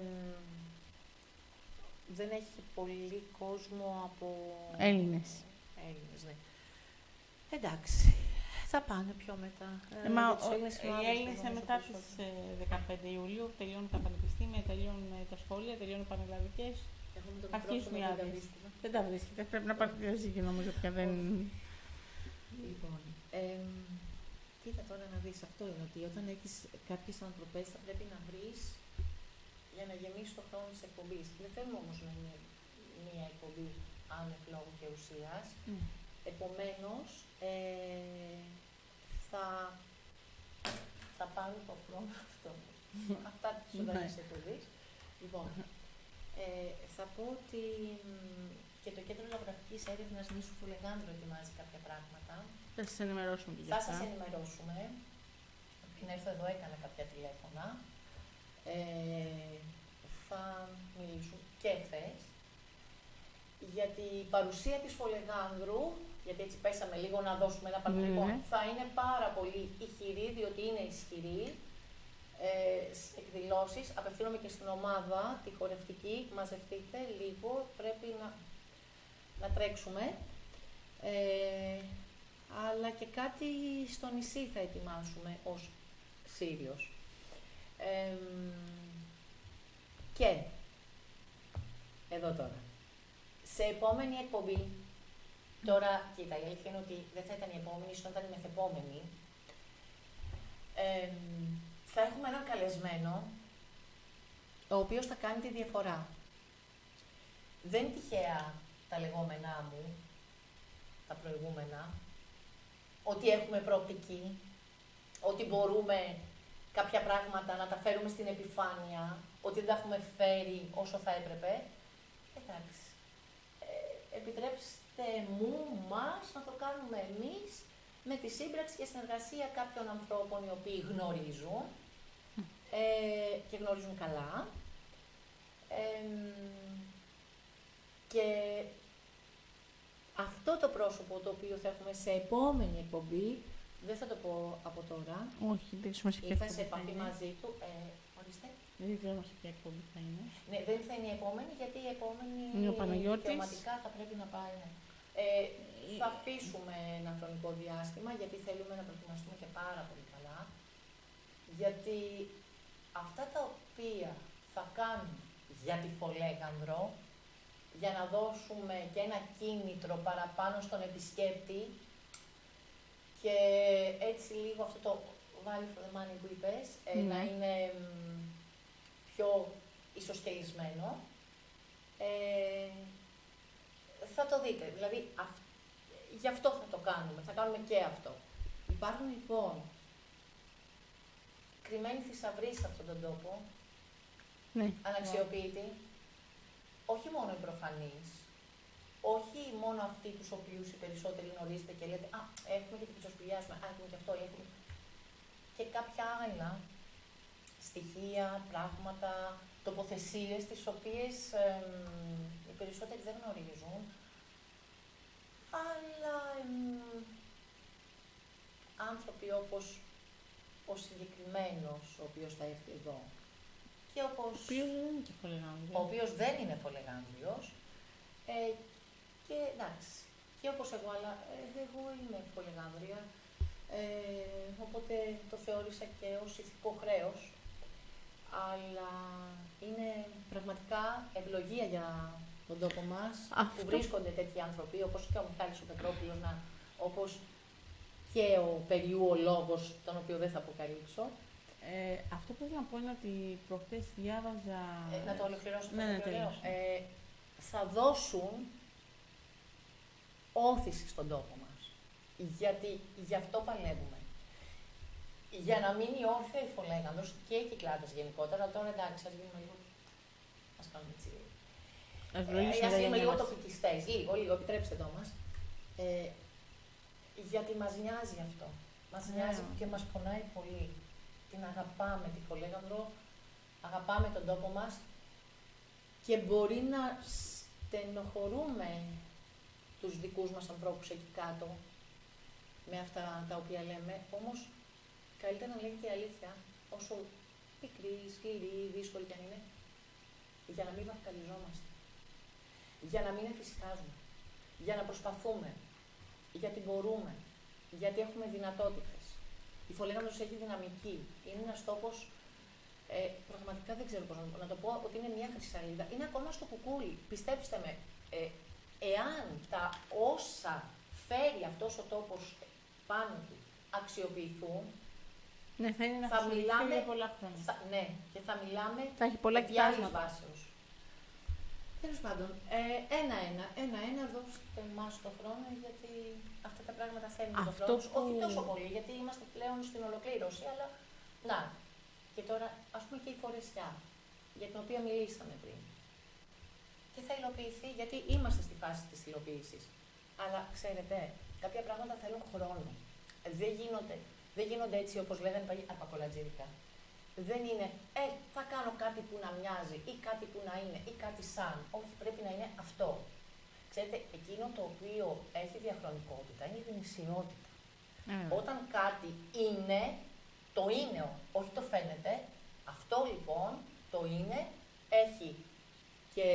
δεν έχει πολύ κόσμο από... Έλληνες. Έλληνες, ναι. Εντάξει. Θα πάνε πιο μετά. Ε, μα, ο, οι Έλληνες μετά τις ε, δεκαπέντε Ιουλίου τελειώνουν τα πανεπιστήμια, τελειώνουν ε, τα σχόλια, τελειώνουν πανελλαδικές. Αρχίζουν οι άδειες. Δεν τα βρίσκεται. Πρέπει να πάρει τη διαζύγη νομίζω πια δεν... Λοιπόν, ε, κοίτα τώρα να δεις, αυτό είναι ότι όταν έχεις κάποιες ανθρωπές θα πρέπει να βρεις για να γεμίσει το χρόνο της εκπομπής. Δεν θέλουμε όμως να είναι μία εκπομπή άνευ λόγου και ουσίας. Mm. Επομένως, ε, θα, θα πάρω το χρόνο αυτό. Αυτά τις οδηγίες της εκπομπής. Λοιπόν, ε, θα πω ότι και το Κέντρο Λογογραφικής Έρευνας Νήσου Φουλεγάνδρου ετοιμάζει κάποια πράγματα. Θα σας ενημερώσουμε και Θα σας ενημερώσουμε. Πριν έρθω εδώ έκανα κάποια τηλέφωνα. Ε, θα μιλήσουν και χθες για την παρουσία της Φολεγάνδρου, γιατί έτσι πέσαμε λίγο να δώσουμε ένα παραδείγμα, mm. θα είναι πάρα πολύ ηχηρή, διότι είναι ισχυρή. Ε, εκδηλώσεις, απευθύνομαι και στην ομάδα, τη χορευτική, μαζευτείτε λίγο, πρέπει να, να τρέξουμε. Ε, αλλά και κάτι στο νησί θα ετοιμάσουμε ως Σύριος. Ε, και, εδώ τώρα, σε επόμενη εκπομπή, τώρα, κοίτα, η αλήθεια είναι ότι δεν θα ήταν η επόμενη, ίσως ήταν η μεθεπόμενη, ε, θα έχουμε έναν καλεσμένο, ο οποίος θα κάνει τη διαφορά. Δεν είναι τυχαία τα λεγόμενά μου, τα προηγούμενα, ότι έχουμε προοπτική, ότι μπορούμε κάποια πράγματα να τα φέρουμε στην επιφάνεια, ότι δεν τα έχουμε φέρει όσο θα έπρεπε. Εντάξει, ε, επιτρέψτε μου, μας, να το κάνουμε εμείς, με τη σύμπραξη και συνεργασία κάποιων ανθρώπων οι οποίοι γνωρίζουν ε, και γνωρίζουν καλά. Ε, και αυτό το πρόσωπο το οποίο θα έχουμε σε επόμενη εκπομπή, δεν θα το πω από τώρα. Όχι, δεν ξέρω σε ποια εκπομπή. Ήρθα σε επαφή μαζί του. Ε, ορίστε. Δεν ξέρω σε ποια εκπομπή θα είναι. Ναι, δεν θα είναι η επόμενη, γιατί η επόμενη είναι ο Παναγιώτης. Δικαιωματικά θα πρέπει να πάει. Ναι. Ε, θα αφήσουμε ένα χρονικό διάστημα, γιατί θέλουμε να προετοιμαστούμε και πάρα πολύ καλά. Γιατί αυτά τα οποία θα κάνουμε για τη Φολέγανδρο, για να δώσουμε και ένα κίνητρο παραπάνω στον επισκέπτη και έτσι λίγο αυτό το value for the money που είπες, mm. να είναι μ, πιο ισοσκελισμένο, ε, θα το δείτε. Δηλαδή, αυ, γι' αυτό θα το κάνουμε, θα κάνουμε και αυτό. Υπάρχουν λοιπόν κρυμμένοι θησαυροί σε αυτόν τον τόπο, ναι. αναξιοποιητοί, όχι μόνο οι προφανείς, όχι μόνο αυτοί τους οποίους οι περισσότεροι γνωρίζετε και λέτε «Α, έχουμε και τη χρυσοσπηλιά, α, έχουμε και αυτό, έχουμε...» και κάποια άλλα στοιχεία, πράγματα, τοποθεσίες, τις οποίες ε, οι περισσότεροι δεν γνωρίζουν, αλλά ε, άνθρωποι όπως ο συγκεκριμένος, ο οποίος θα έρθει εδώ, και όπως, ο οποίος δεν είναι Φολεγάνδριος, ε, και εντάξει, και όπως εγώ, αλλά ε, εγώ είμαι Φολεγάνδρια, ε, οπότε το θεώρησα και ως ηθικό χρέος, αλλά είναι πραγματικά ευλογία για τον τόπο μας, αυτό... που βρίσκονται τέτοιοι άνθρωποι, όπως και ο Μιχάλης ο Πετρόπουλος, να, όπως και ο Περιού ο Λόγος, τον οποίο δεν θα αποκαλύψω. Ε, αυτό που θέλω να πω είναι ότι προχτές διάβαζα... Ε, να το ολοκληρώσω. Ναι, ναι, ε, θα δώσουν όθηση στον τόπο μας. Γιατί γι' αυτό παλεύουμε. Για να μείνει όρθια η Φολέγανδρος και οι Κυκλάδες γενικότερα. Τώρα εντάξει, ας γίνουμε λίγο... Ας κάνουμε έτσι. Ε, ας γίνουμε λίγο τοπικιστές. Λίγο, λίγο, επιτρέψτε το μας. Ε, γιατί μας νοιάζει αυτό. Μας yeah. νοιάζει και μας πονάει πολύ. Την αγαπάμε τη Φολέγανδρο, αγαπάμε τον τόπο μας και μπορεί να στενοχωρούμε τους δικούς μας ανθρώπους εκεί κάτω με αυτά τα οποία λέμε, όμως καλύτερα να λέγεται η αλήθεια, όσο πικρή, σκληρή, δύσκολη κι αν είναι, για να μην βαφκαλιζόμαστε, για να μην εφησυχάζουμε, για να προσπαθούμε, γιατί μπορούμε, γιατί έχουμε δυνατότητες. Η Φολέγανδρος έχει δυναμική, είναι ένας τόπος, ε, πραγματικά δεν ξέρω πώς να το πω, ότι είναι μια χρυσαλίδα, είναι ακόμα στο κουκούλι, πιστέψτε με, ε, εάν τα όσα φέρει αυτός ο τόπος πάνω του αξιοποιηθούν, ναι, θα είναι θα μιλάμε, για πολλά χρόνια. Θα, ναι, και θα μιλάμε θα έχει πολλά επί άλλης βάσεως. Τέλος πάντων, ε, ένα-ένα, ένα-ένα δώστε μας το χρόνο, γιατί αυτά τα πράγματα θέλουν το χρόνο. Που... Όχι τόσο πολύ, γιατί είμαστε πλέον στην ολοκλήρωση, αλλά να. Και τώρα, ας πούμε και η Φορεσιά, για την οποία μιλήσαμε πριν. Και θα υλοποιηθεί, γιατί είμαστε στη φάση της υλοποίησης. Αλλά ξέρετε, κάποια πράγματα θέλουν χρόνο. Δεν γίνονται, δεν γίνονται έτσι όπως λέγανε παλιοί αρπακολατζίδικα. Δεν είναι, ε, θα κάνω κάτι που να μοιάζει ή κάτι που να είναι ή κάτι σαν. Όχι, πρέπει να είναι αυτό. Ξέρετε, εκείνο το οποίο έχει διαχρονικότητα είναι η γνησιότητα. Mm. Όταν κάτι είναι, το είναι, όχι το φαίνεται. Αυτό λοιπόν, το είναι, έχει και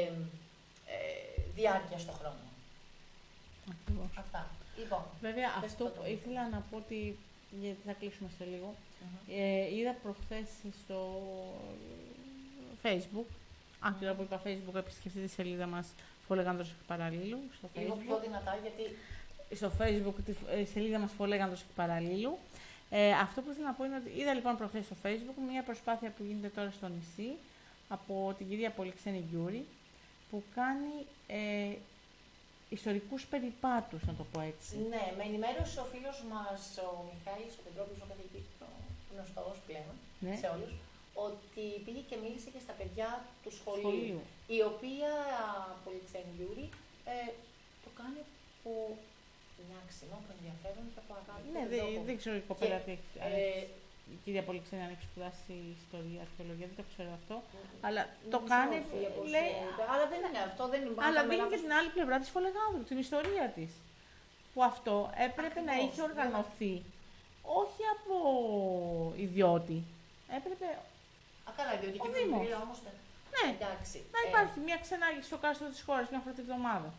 ε, διάρκεια στον χρόνο. Ακριβώς. Αυτά. Λοιπόν, βέβαια, αυτό που ήθελα να πω ότι, γιατί θα κλείσουμε σε λίγο, mm-hmm. ε, είδα προχθές στο Facebook, αν mm-hmm. που είπα Facebook, επισκεφτείτε τη σελίδα μας Φολέγανδρος εκ παραλλήλου. Λίγο πιο δυνατά, γιατί... Στο Facebook, τη σελίδα μας Φολέγανδρος εκ παραλλήλου. Ε, αυτό που ήθελα να πω είναι ότι είδα λοιπόν προχθές στο Facebook μια προσπάθεια που γίνεται τώρα στο νησί από την κυρία Πολυξένη Γιούρη, που κάνει ε, ιστορικούς περιπάτους, να το πω έτσι. Ναι, με ενημέρωσε ο φίλος μας, ο Μιχάλης, ο Πετρόπουλος, ο καθηγητής, ο γνωστός πλέον, ναι, σε όλους, ότι πήγε και μίλησε και στα παιδιά του σχολείου, σχολείου. Η οποία Πολυξένη Γιούρη ε, το κάνει που νιάξιμο, από ενδιαφέρον και από αγάπη. Ναι, δεν δε ξέρω η κοπέλα τι έχει. Ε, η κυρία Πολυξένη αν έχει σπουδάσει ιστορία, αρχαιολογία, δεν το ξέρω αυτό. Mm, αλλά το κάνει. Λέει, αλλά δεν είναι αυτό, δεν είναι. Αλλά δίνει και την άλλη πλευρά της Φολεγάνδρου, την ιστορία της. Που αυτό έπρεπε Ακριβώς, να είχε οργανωθεί, ναι, όχι από ιδιώτη. Έπρεπε. Α, καλά, ιδιωτική βιβλία όμως. Ναι, εντάξει. Να υπάρχει ε... μια ξενάγηση στο κάστρο της χώρας μια φορά τη βδομάδα.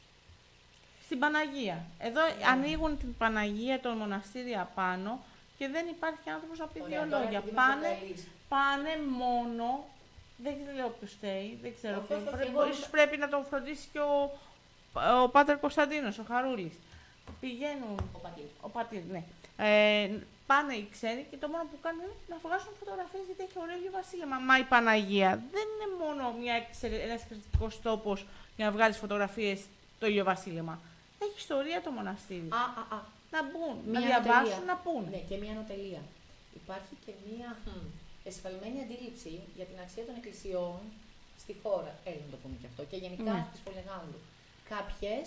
Στην Παναγία. Εδώ ναι, ανοίγουν την Παναγία, το μοναστήρι απάνω και δεν υπάρχει άνθρωπος να πει δύο λόγια. Πάνε, πάνε μόνο. Δεν λέω ποιος φταίει, δεν ξέρω ποιος. Ίσως πρέπει να τον φροντίσει και ο, ο Πάτερ Κωνσταντίνος, ο Χαρούλης. Πηγαίνουν. Ο Πατήρ. Ο Πατήρ, ναι. Ε, πάνε οι ξένοι και το μόνο που κάνουν είναι να βγάζουν φωτογραφίες, γιατί έχει ωραίο Άγιο Βασίλεμα. Μα η Παναγία δεν είναι μόνο μια εξαιρε... ένας εξαιρετικός τόπος για να βγάλεις φωτογραφίες το Άγιο Βασίλεμα. Έχει ιστορία το μοναστήρι. Α, α, α. Να μπουν, μια να διαβάσουν, νοτελεία. Να πούν. Ναι, και μια νοτελεία. Υπάρχει και μια hm, εσφαλμένη αντίληψη για την αξία των εκκλησιών στη χώρα. Έλα να το πούμε και αυτό. Και γενικά ναι, της Φολεγάνδρου. Κάποιες,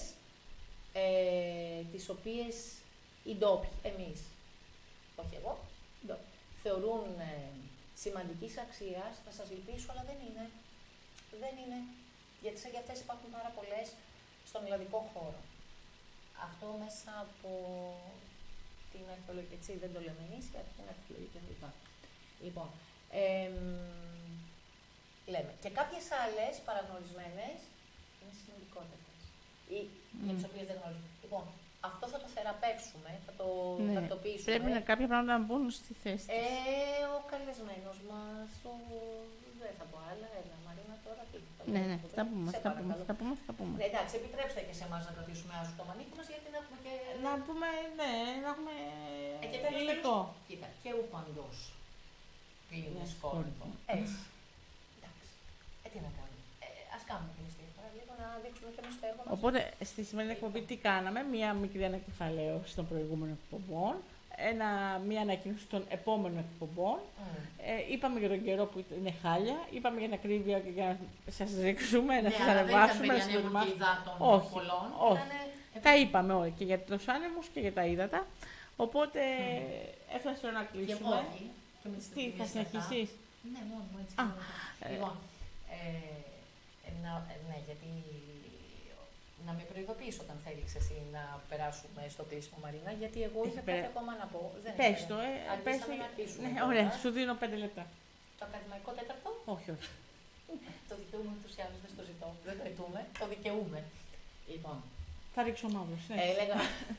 ε, τις οποίες οι ντόπιοι, εμείς, όχι εγώ, ντόπιοι, θεωρούν ε, σημαντικής αξίας, θα σας λυπήσω, αλλά δεν είναι. Δεν είναι. Γιατί σαν και αυτές υπάρχουν πάρα πολλές στον ελλαδικό χώρο. Αυτό μέσα από την αρχαιολογία, έτσι δεν το λέμε εμείς, και από την αρχαιολογία κλπ. Λοιπόν, ε, λέμε. Και κάποιες άλλες παραγνωρισμένες είναι σημαντικότατες ή mm. για τις οποίες δεν γνωρίζουμε. Λοιπόν, αυτό θα το θεραπεύσουμε, θα το ναι, τακτοποιήσουμε. Πρέπει να κάποια πράγματα να μπουν στη θέση της. Ε, ο καλεσμένος μας, ο... δεν θα πω άλλα, έλα Μαρίνα τώρα. Τι, θα ναι, ναι, θα πούμε, θα πούμε, θα πούμε, θα πούμε. Ναι, εντάξει, επιτρέψτε και σε εμάς να κρατήσουμε άσου το μανίκι μας, γιατί να έχουμε και... Να πούμε, ναι, να έχουμε ε, και τέλος, υλικό. Κοίτα, και ο παντός κλείνεις κόρυφο. Έτσι. Εντάξει. Ε, τι να κάνουμε. Ε, ας κάνουμε την ιστορία, λίγο να δείξουμε και εμείς το έργο μας. Οπότε, στη σημερινή εκπομπή τι κάναμε, μία μικρή ανακεφαλαίωση των προηγούμενων εκπομπών, ένα, μία ανακοίνωση των επόμενων εκπομπών. Mm. Ε, είπαμε για τον καιρό που είναι χάλια, είπαμε για την ακρίβεια και για να σας ρίξουμε, να σας ανεβάσουμε, να σας δοκιμάσουμε. Όχι, πολλών, όχι. Ήτανε... Τα είπαμε όλα και για τους άνεμους και για τα ύδατα. Οπότε mm. έφτασε ώρα να κλείσουμε. Και όχι. Και με τις τι, θα συνεχίσεις? Ναι, μόνο έτσι. Α, ε... Λοιπόν, ε, να, ναι, γιατί να με προειδοποιείς όταν θέλεις εσύ να περάσουμε στο κλείσιμο, Μαρίνα, γιατί εγώ είχα κάτι ακόμα να πω. Δεν πες το, ε, πες το. Ναι, ωραία, σου δίνω πέντε λεπτά. Το ακαδημαϊκό τέταρτο. Όχι, όχι. Το δικαιούμαι ούτως ή άλλως, δεν στο ζητώ. Δεν το ζητούμε, το δικαιούμαι. Λοιπόν. Θα ρίξω μαύρος, ναι. Έλεγα.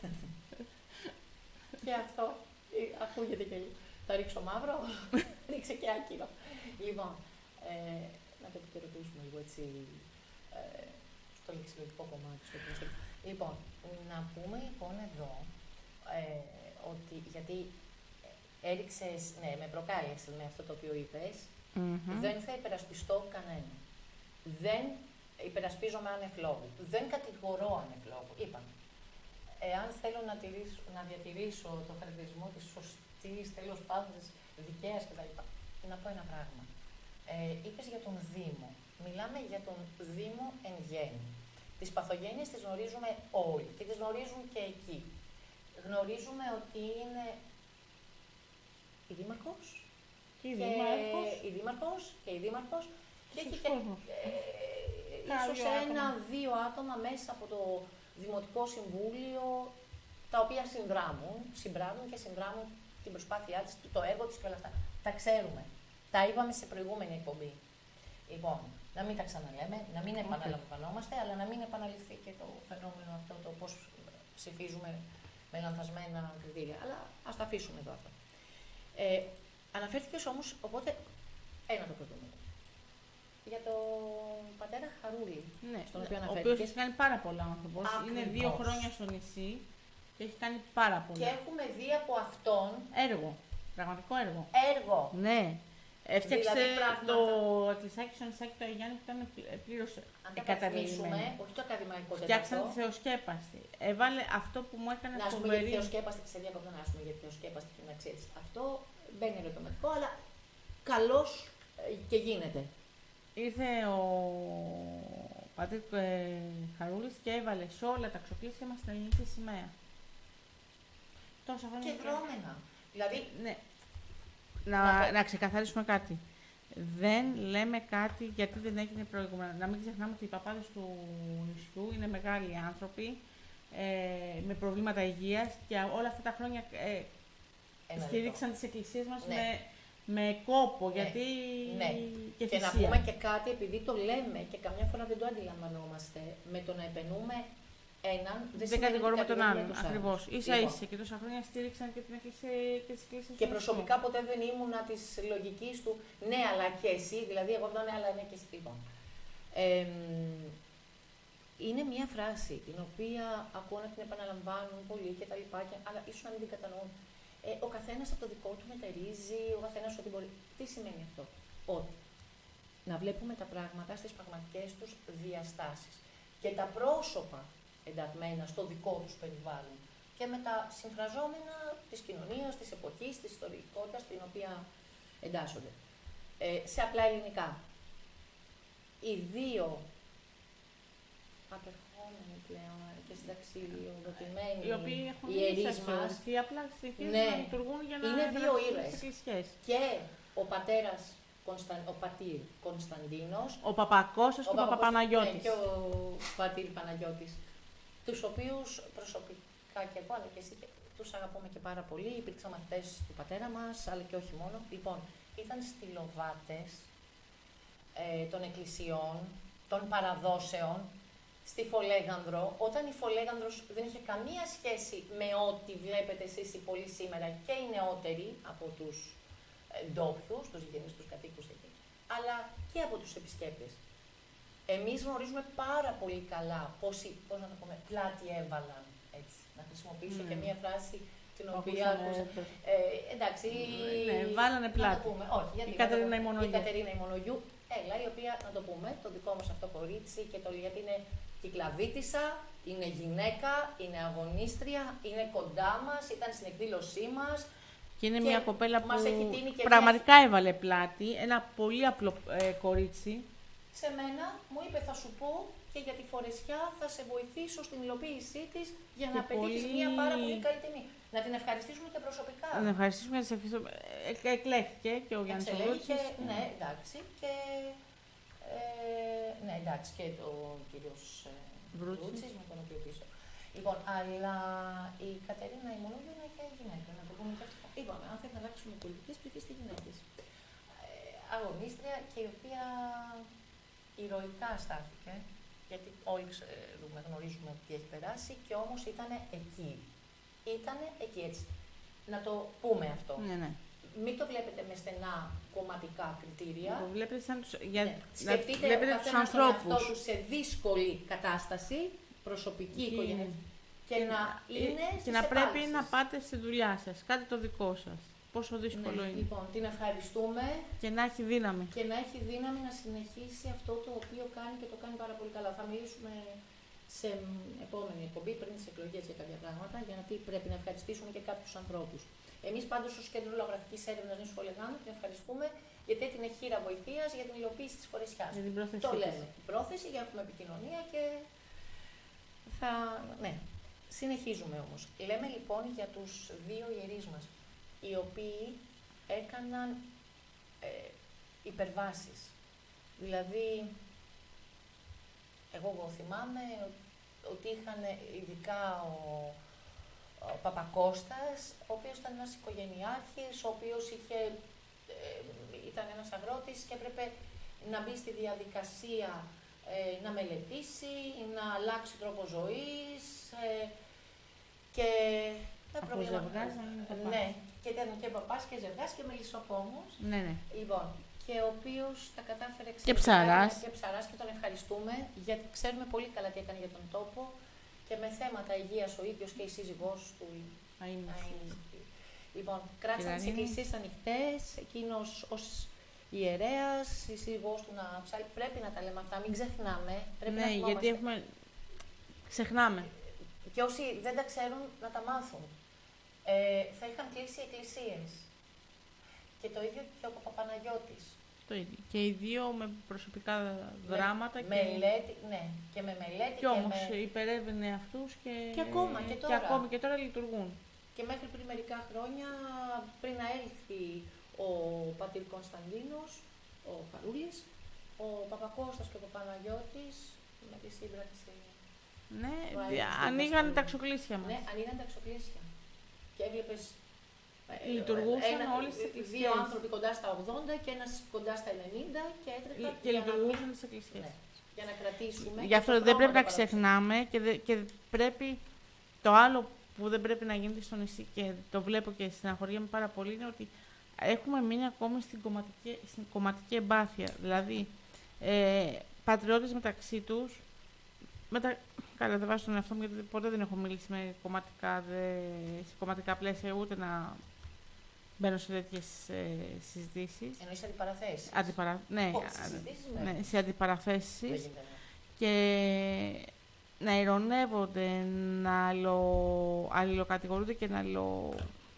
Και αυτό ακούγεται και λίγο. Θα ρίξω μαύρο, ρίξε και άκυρο. Λοιπόν, ε, να το επικαιροποιήσουμε λίγο έτσι ε, στο λεξιλογικό κομμάτι. Στο λοιπόν, να πούμε λοιπόν εδώ ε, ότι γιατί έριξες, ναι, με προκάλεσες με αυτό το οποίο είπες, mm-hmm. δεν θα υπερασπιστώ κανένα. Δεν υπερασπίζομαι άνευ λόγου. Δεν κατηγορώ άνευ λόγου. Είπαμε. Εάν θέλω να, τηρήσω, να διατηρήσω το χαρακτηρισμό της σωστής, τέλος πάντων της δικαίας κτλ. Να πω ένα πράγμα. Ε, είπες για τον Δήμο. Μιλάμε για τον Δήμο εν γέννη. Τις παθογένειες τις γνωρίζουμε όλοι και τις γνωρίζουν και εκεί. Γνωρίζουμε ότι είναι η Δήμαρχος και η Δήμαρχος και η Δήμαρχος και η Δήμαρχος και έχει και ε, ίσως ένα-δύο άτομα μέσα από το Δημοτικό Συμβούλιο, τα οποία συνδράμουν, συμπράττουν και συνδράμουν την προσπάθειά της, το έργο της και όλα αυτά. Τα ξέρουμε. Τα είπαμε σε προηγούμενη εκπομπή. Λοιπόν, να μην τα ξαναλέμε, να μην okay. επαναλαμβανόμαστε, αλλά να μην επαναληφθεί και το φαινόμενο αυτό, το πώς ψηφίζουμε με λανθασμένα κριτήρια. Αλλά ας τα αφήσουμε εδώ αυτό. Ε, αναφέρθηκες όμως, οπότε, ένα το πρώτο. Για τον πατέρα Χαρούλη, ναι, στον οποίο ο οποίος έχει κάνει πάρα πολλά άνθρωπος. Είναι δύο χρόνια στο νησί και έχει κάνει πάρα πολλά. Και έχουμε δει από αυτόν έργο. Πραγματικό έργο. Έργο. Ναι. Έφτιαξε δηλαδή, το εκκλησάκι στο νησάκι του Αγιάννη που ήταν πλήρως εγκαταλειμμένο. Όχι το ακαδημαϊκό τέταρτο. Φτιάξαν τη θεοσκέπαστη. Έβαλε αυτό που μου έκανε να φοβερή. Να πούμε για τη θεοσκέπαστη, σε διακοπτώ να πούμε για τη θεοσκέπαστη και να ξέρεις. Αυτό μπαίνει ερωτηματικό, αλλά καλώς και γίνεται. Ήρθε ο πατήρ ε, Χαρούλης και έβαλε σε όλα τα ξοκλήσια μας την ελληνική σημαία. Τόσα χρόνια. Και δρόμενα. Δηλαδή, ναι. Να, να... να ξεκαθαρίσουμε κάτι. Δεν λέμε κάτι γιατί δεν έγινε προηγούμενα. Να μην ξεχνάμε ότι οι παπάδες του νησιού είναι μεγάλοι άνθρωποι ε, με προβλήματα υγείας και όλα αυτά τα χρόνια ε, στήριξαν τις εκκλησίες μας ναι. με, με κόπο, ναι. γιατί ναι. και Και να πούμε και κάτι, επειδή το λέμε και καμιά φορά δεν το αντιλαμβανόμαστε, με το να επενούμε έναν, δεν, δεν κατηγορούμε τον άλλον. Ακριβώς. Ίσα λοιπόν. ίσα και τόσα χρόνια στήριξαν και την εκκλησία και τις εκκλησίες. Και προσωπικά ποτέ δεν ήμουνα τη λογική του, ναι, αλλά και εσύ, δηλαδή εγώ δεν ναι, αλλά ναι και εσύ. Λοιπόν. Ε, είναι μια φράση την οποία ακούω να την επαναλαμβάνουν πολλοί και τα λοιπά, αλλά ίσως να μην την κατανοούν. Ε, ο καθένας από το δικό του μετερίζει, ο καθένας ό,τι μπορεί. Τι σημαίνει αυτό? Ότι να βλέπουμε τα πράγματα στις πραγματικές τους διαστάσεις και τα πρόσωπα ενταγμένα στο δικό τους περιβάλλον και με τα συμφραζόμενα της κοινωνίας, της εποχής, της ιστορικότητας στην οποία εντάσσονται. Ε, σε απλά ελληνικά. Οι δύο απερχόμενοι πλέον και συνταξιοδοτημένοι οι οποίοι έχουν ιερείς μας, απλά στοιχεία ναι, να λειτουργούν για να είναι δύο ήρωες. Και ο πατέρας, Κωνσταν, ο πατήρ Κωνσταντίνος, ο Παπακώστας και ο Παπαπαναγιώτης. Ναι, και ο πατήρ Παναγιώτης, τους οποίους προσωπικά και εγώ, αλλά και εσύ, και τους αγαπούμε και πάρα πολύ. Υπήρξαν μαθητές του πατέρα μας, αλλά και όχι μόνο. Λοιπόν, ήταν στυλοβάτες ε, των εκκλησιών, των παραδόσεων, στη Φολέγανδρο, όταν η Φολέγανδρος δεν είχε καμία σχέση με ό,τι βλέπετε εσείς οι πολλοί σήμερα και οι νεότεροι από τους ντόπιους, τους γηγενείς, τους κατοίκους εκεί, αλλά και από τους επισκέπτες. Εμείς γνωρίζουμε πάρα πολύ καλά πόσοι, πώς να το πούμε, πλάτη έβαλαν, έτσι, να χρησιμοποιήσω mm. και μία φράση την οποία ακούσα. Ε, εντάξει, ναι, βάλανε πλάτη. Να το πούμε, όχι, γιατί η Κατερίνα η Μονογιού. Η Κατερίνα η Μονογιού, έλα, η οποία, να το πούμε, το δικό μας αυτό κορίτσι και το λέει γιατί είναι κυκλαδίτισσα, είναι γυναίκα, είναι αγωνίστρια, είναι κοντά μας, ήταν στην εκδήλωσή μας. Και είναι και μια κοπέλα που πραγματικά μια... έβαλε πλάτη, ένα πολύ απλό ε, κορίτσι. Σε μένα μου είπε θα σου πω και για τη φορεσιά θα σε βοηθήσω στην υλοποίησή της για και να πετύχεις πολύ... μια πάρα πολύ καλή τιμή. Να την ευχαριστήσουμε και προσωπικά. Να την ευχαριστήσουμε και ε, εκλέχθηκε και ο Γιάννης Οδότσης. Ναι, εντάξει. Και Ε, ναι, εντάξει, και ο κύριος ε, Βρούτσης, με τον οποίο πίσω. Λοιπόν, αλλά η Κατερίνα Ημονόγλου είναι και γυναίκα, να το πούμε και αυτό. Είπαμε, αν θέλετε να αλλάξουμε πολιτικές, ψηφίστε γυναίκες. Ε, αγωνίστρια και η οποία ηρωικά στάθηκε, γιατί όλοι ξέρουμε, γνωρίζουμε τι έχει περάσει και όμως ήταν εκεί. Ήταν εκεί, έτσι. Να το πούμε αυτό. Ναι, ναι. Μην το βλέπετε με στενά κομματικά κριτήρια. Το βλέπετε σαν τους, για, ναι. Σκεφτείτε βλέπετε τους ανθρώπους τους σε δύσκολη κατάσταση, προσωπική, και... οικογενειακή, και, και να είναι και να πρέπει να πάτε στη δουλειά σας, κάτι το δικό σας. Πόσο δύσκολο ναι, είναι. Λοιπόν, την ευχαριστούμε. Και να έχει δύναμη. Και να έχει δύναμη να συνεχίσει αυτό το οποίο κάνει και το κάνει πάρα πολύ καλά. Θα μιλήσουμε σε επόμενη εκπομπή, πριν τις εκλογές για κάποια πράγματα, γιατί πρέπει να ευχαριστήσουμε και κάποιους ανθρώπους. Εμείς πάντως ως Κέντρο Λογογραφικής Έρευνας Νήσου Φολεγάνδου την ευχαριστούμε γιατί την χείρα βοηθείας για την υλοποίηση της φορεσιάς. Για την πρόθεση. Το λέμε. Πρόθεση για να έχουμε επικοινωνία και θα. Ναι. Συνεχίζουμε όμως. Λέμε λοιπόν για τους δύο ιερείς μας, οι οποίοι έκαναν ε, υπερβάσεις. Δηλαδή, εγώ, εγώ θυμάμαι ότι είχαν ειδικά ο, ο Παπακώστας, ο οποίος ήταν ένας οικογενειάρχης, ο οποίος είχε, ε, ήταν ένας αγρότης και έπρεπε να μπει στη διαδικασία ε, να μελετήσει, να αλλάξει τρόπο ζωής ε, και τα προβλήματα. Ναι, και ήταν και παπάς και ζευγάς και μελισσοκόμος. Ναι, ναι. Λοιπόν, και ο οποίος τα κατάφερε και ψαράς. Και ψαράς και τον ευχαριστούμε, γιατί ξέρουμε πολύ καλά τι έκανε για τον τόπο και με θέματα υγείας ο ίδιος και η σύζυγός του. Αΐνηση. Λοιπόν, κράτησαν τις εκκλησίες ανοιχτές, εκείνος ως ιερέας, η σύζυγός του να ψάλει. Πρέπει να τα λέμε αυτά, μην ξεχνάμε. Πρέπει ναι, να γιατί έχουμε... ξεχνάμε. Και όσοι δεν τα ξέρουν, να τα μάθουν. Ε, θα είχαν κλείσει εκκλησίες. Και το ίδιο και ο Παπαναγιώτης. Το ίδιο. Και οι δύο με προσωπικά δράματα. Με, και... Μελέτη, ναι, και με μελέτη. Και, και όμως με... υπερεύαινε αυτούς και... Και ακόμα και τώρα. Και ακόμη και τώρα λειτουργούν. Και μέχρι πριν μερικά χρόνια, πριν να έλθει ο πατήρ Κωνσταντίνος, ο Χαρούλης, ο Παπακώστας και ο Παπαναγιώτης, με τη σύμπραξη. Ναι, ανοίγανε τα ξοκλήσια μας. Ναι, ανοίγανε τα ξοκλήσια. Και έβλεπες λειτουργούσαν όλες τις εκκλησίες. Δύο άνθρωποι κοντά στα ογδόντα και ένας κοντά στα ενενήντα και έτρεχαν. Και λειτουργούσαν τις εκκλησίες. Ναι, για να κρατήσουμε. Γι' αυτό δεν πρέπει να ξεχνάμε και, δε, και πρέπει το άλλο που δεν πρέπει να γίνεται στο νησί και το βλέπω και στεναχωριέμαι πάρα πολύ είναι ότι έχουμε μείνει ακόμη στην κομματική, στην κομματική εμπάθεια. Δηλαδή, ε, πατριώτες μεταξύ τους, μετα... Καλά, δεν βάζω τον εαυτό μου γιατί ποτέ δεν έχω μιλήσει με κομματικά, δε, σε κομματικά πλαίσια, ούτε να μπαίνω σε τέτοιες ε, συζητήσεις. Εννοείς αντιπαραθέσεις. Αντιπαρα... Ναι, oh, α... ναι, σε αντιπαραθέσεις. Και να ειρωνεύονται, να αλλο... αλληλοκατηγορούνται και να αλλο...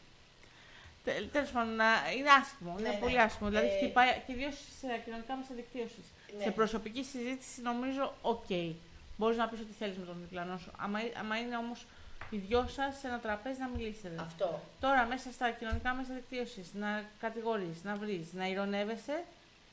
Τέλος πάντων, είναι άσχημο, ναι, είναι ναι. πολύ άσχημο. Δηλαδή, ε... χτυπάει, και ιδίως σε κοινωνικά μέσα δικτύωσης. Ναι. Σε προσωπική συζήτηση, νομίζω, οκ. Okay. Μπορείς να πεις ό,τι θέλεις με τον διπλανό σου. Άμα, άμα είναι όμως οι δυο σας σε ένα τραπέζι να μιλήσετε. Αυτό. Τώρα, μέσα στα κοινωνικά μέσα δικτύωσης, να κατηγορείς, να βρεις, να ειρωνεύεσαι.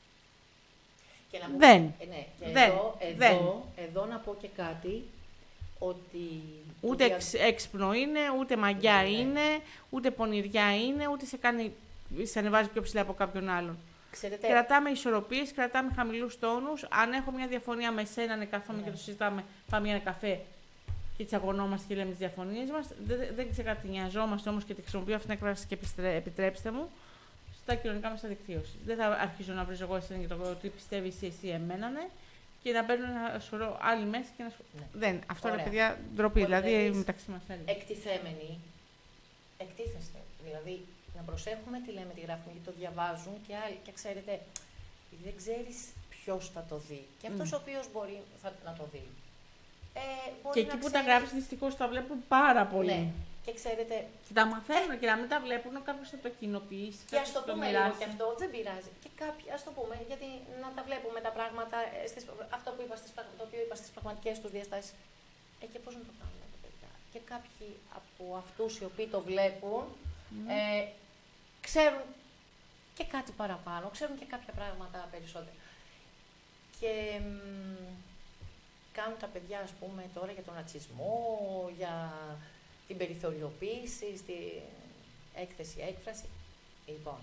Και να δεν. Ε, ναι. Και δεν. Εδώ, εδώ, δεν. εδώ να πω και κάτι. Ότι ούτε δια... εξ, έξυπνο είναι, ούτε μαγιά ναι, είναι, ούτε πονηριά είναι, ούτε σε, κάνει, σε ανεβάζει πιο ψηλά από κάποιον άλλον. Ξέρετε... Κρατάμε ισορροπίες, κρατάμε χαμηλούς τόνους. Αν έχω μια διαφωνία με σένα, ναι, κάθομαι ναι. και το συζητάμε, πάμε για ένα καφέ και τσακωνόμαστε και λέμε τις διαφωνίες μας. Δεν, δεν ξεκατηνιαζόμαστε όμως και τη χρησιμοποιώ αυτήν την έκφραση και επιτρέψτε μου στα κοινωνικά μέσα δικτύωση. Δεν θα αρχίσω να βρίζω εγώ εσένα για το τι πιστεύει εσύ, εσύ εμένα, ναι, και να παίρνω ένα σωρό άλλοι μέσα και να σου. Ναι. Δεν. Αυτό είναι παιδιά ντροπή, δηλαδή μεταξύ μας. Εκτιθέμενοι, εκτίθεστε. Δηλαδή, να προσέχουμε τι λέμε, τι γράφουμε, γιατί το διαβάζουν και άλλοι. Και ξέρετε, δεν ξέρεις ποιος θα το δει. Και αυτός mm. ο οποίος μπορεί θα, να το δει. Ε, μπορεί και εκεί να που ξέρει... τα γράφεις, δυστυχώς τα βλέπουν πάρα πολύ. Ναι. Και ξέρετε. Και τα μαθαίνουν και να μην τα βλέπουν, κάποιος θα το κοινοποιήσει. Και ας το πούμε λίγο και αυτό, δεν πειράζει. Και κάποιοι, ας το πούμε, γιατί να τα βλέπουμε τα πράγματα, στις, αυτό που είπα στις, το οποίο είπα στις πραγματικές του διαστάσεις. Ε, και πώς να το κάνουμε, παιδιά. Και κάποιοι από αυτούς οι οποίοι το βλέπουν. Mm. Ε, ξέρουν και κάτι παραπάνω, ξέρουν και κάποια πράγματα περισσότερα. και μ, κάνουν τα παιδιά, ας πούμε, τώρα για τον ρατσισμό, για την περιθωριοποίηση, στη έκθεση έκφραση. Λοιπόν,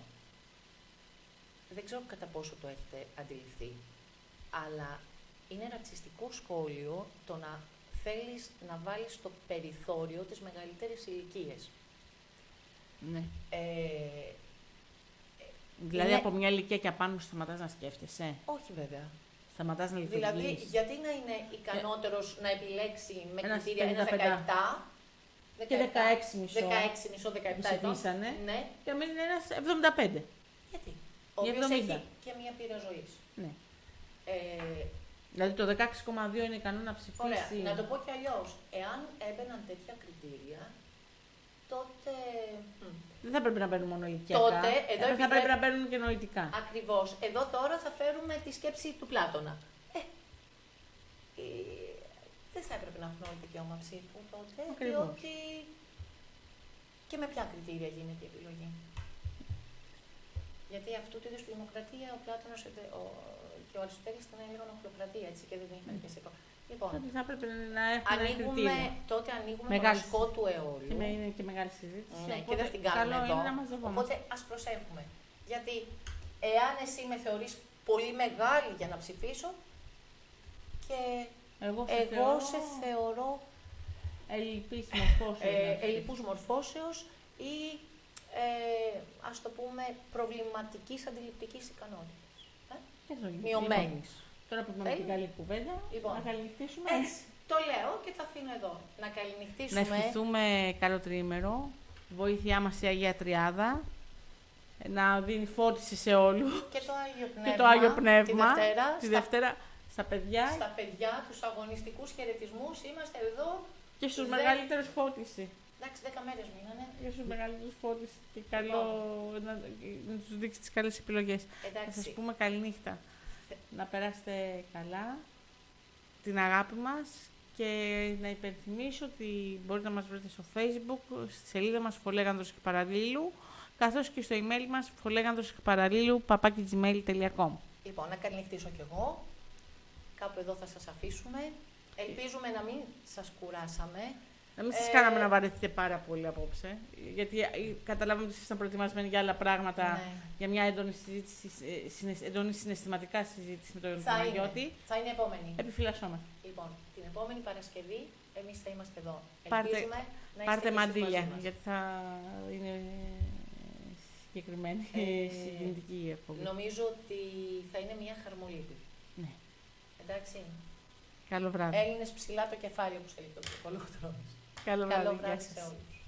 δεν ξέρω κατά πόσο το έχετε αντιληφθεί, αλλά είναι ρατσιστικό σχόλιο το να θέλεις να βάλεις στο περιθώριο τις μεγαλύτερες ηλικίες. Ναι. Ε, Δηλαδή είναι... από μια ηλικία και απάνω σταματάς να σκέφτεσαι. Όχι βέβαια. Σταματάς να λειτουργείς. Δηλαδή, γιατί να είναι ικανότερος ε... να επιλέξει με ένας κριτήρια ένα δεκαεπτά και δεκαέξι μισό, δεκαέξι μισό, δεκαεπτά ετών. Ναι. Και να μην είναι ένας εβδομήντα πέντε. Γιατί. Ο οποίος έχει και μια πείρα ζωής. Ναι. Ε, δηλαδή το δεκαέξι κόμμα δύο είναι ικανό να ψηφίσει. Ωραία. Να το πω κι αλλιώς. Εάν έμπαιναν τέτοια κριτήρια, τότε... Δεν θα πρέπει να μπαίνουν μόνο ηλικιακά. Τότε, εδώ θα επιδε... πρέπει να μπαίνουν και νοητικά. Ακριβώς. Εδώ τώρα θα φέρουμε τη σκέψη του Πλάτωνα. Ε, ε, δεν θα έπρεπε να έχουν όλο δικαίωμα ψήφου τότε, Ακριβώς. διότι και με ποια κριτήρια γίνεται η επιλογή. Γιατί αυτού του είδους τη δημοκρατία ο Πλάτωνας ο, και ο Αριστοτέλης ήταν λίγο οχλοκρατία, έτσι, και δεν είχαν και σηκώ. Λοιπόν, θα πρέπει να έχουμε ανοίγουμε, τότε ανοίγουμε μεγάλη... το ασκό του αιώλου. Και είναι και μεγάλη συζήτηση. Ναι, και δεν την κάνουμε εδώ. Οπότε ας προσέχουμε. Γιατί εάν εσύ με θεωρείς πολύ μεγάλη για να ψηφίσω και εγώ σε εγώ θεωρώ... σε θεωρώ ελλειπής μορφώσεως, ε, ελλειπούς μορφώσεως ή ε, ας το πούμε προβληματικής αντιληπτικής ικανότητας. Ε? Μειωμένης. Τώρα που είπαμε την καλή κουβέντα, λοιπόν, να καληνυχτήσουμε. Έτσι, το λέω και το αφήνω εδώ. Να καληνυχτήσουμε. Να ευχηθούμε καλό τριήμερο, βοήθειά μας η Αγία Τριάδα, να δίνει φώτιση σε όλους. Και το Άγιο Πνεύμα. Και το Άγιο Πνεύμα. Τη Δευτέρα. Τη στα, Δευτέρα στα παιδιά. Στα παιδιά, τους αγωνιστικούς χαιρετισμούς. Είμαστε εδώ. Και στους δε... μεγαλύτερους φώτιση. Εντάξει, δέκα μέρες μείνανε. Και στους μεγαλύτερους φώτιση και καλό λοιπόν. να, να τους δείξει τις καλές επιλογές. Εντάξει. Θα σας πούμε καληνύχτα. Να περάσετε καλά την αγάπη μας και να υπενθυμίσω ότι μπορείτε να μας βρείτε στο Facebook, στη σελίδα μας Φολέγανδρος και Παραλίλου, καθώς και στο email μας φολέγανδρος και παραλίλου παπάκι τζι μέιλ τελεία κομ. Λοιπόν, να καληνυχτήσω κι εγώ. Κάπου εδώ θα σας αφήσουμε. Ελπίζουμε να μην σας κουράσαμε. Να μην σας ε... κάναμε να βαρεθείτε πάρα πολύ απόψε, γιατί καταλάβαμε ότι ήσασταν προετοιμασμένοι για άλλα πράγματα, ναι. για μια έντονη, συζήτηση, έντονη συναισθηματικά συζήτηση με τον Παναγιώτη. Θα είναι επόμενη. Επιφυλασσόμαστε. Λοιπόν, την επόμενη Παρασκευή εμείς θα είμαστε εδώ. Πάρτε, Ελπίζουμε να πάρτε μαντήλια, γιατί θα είναι συγκεκριμένη ε, συγκινητική η εκπομπή. Νομίζω ότι θα είναι μια χαρμολύπη. Ναι. Εντάξει. Καλό βράδυ. Έλληνες ψηλά το κεφάλι, όπως έλεγε ο ψυχολόγος. Καλό βράδυ, Καλό βράδυ σε όλους.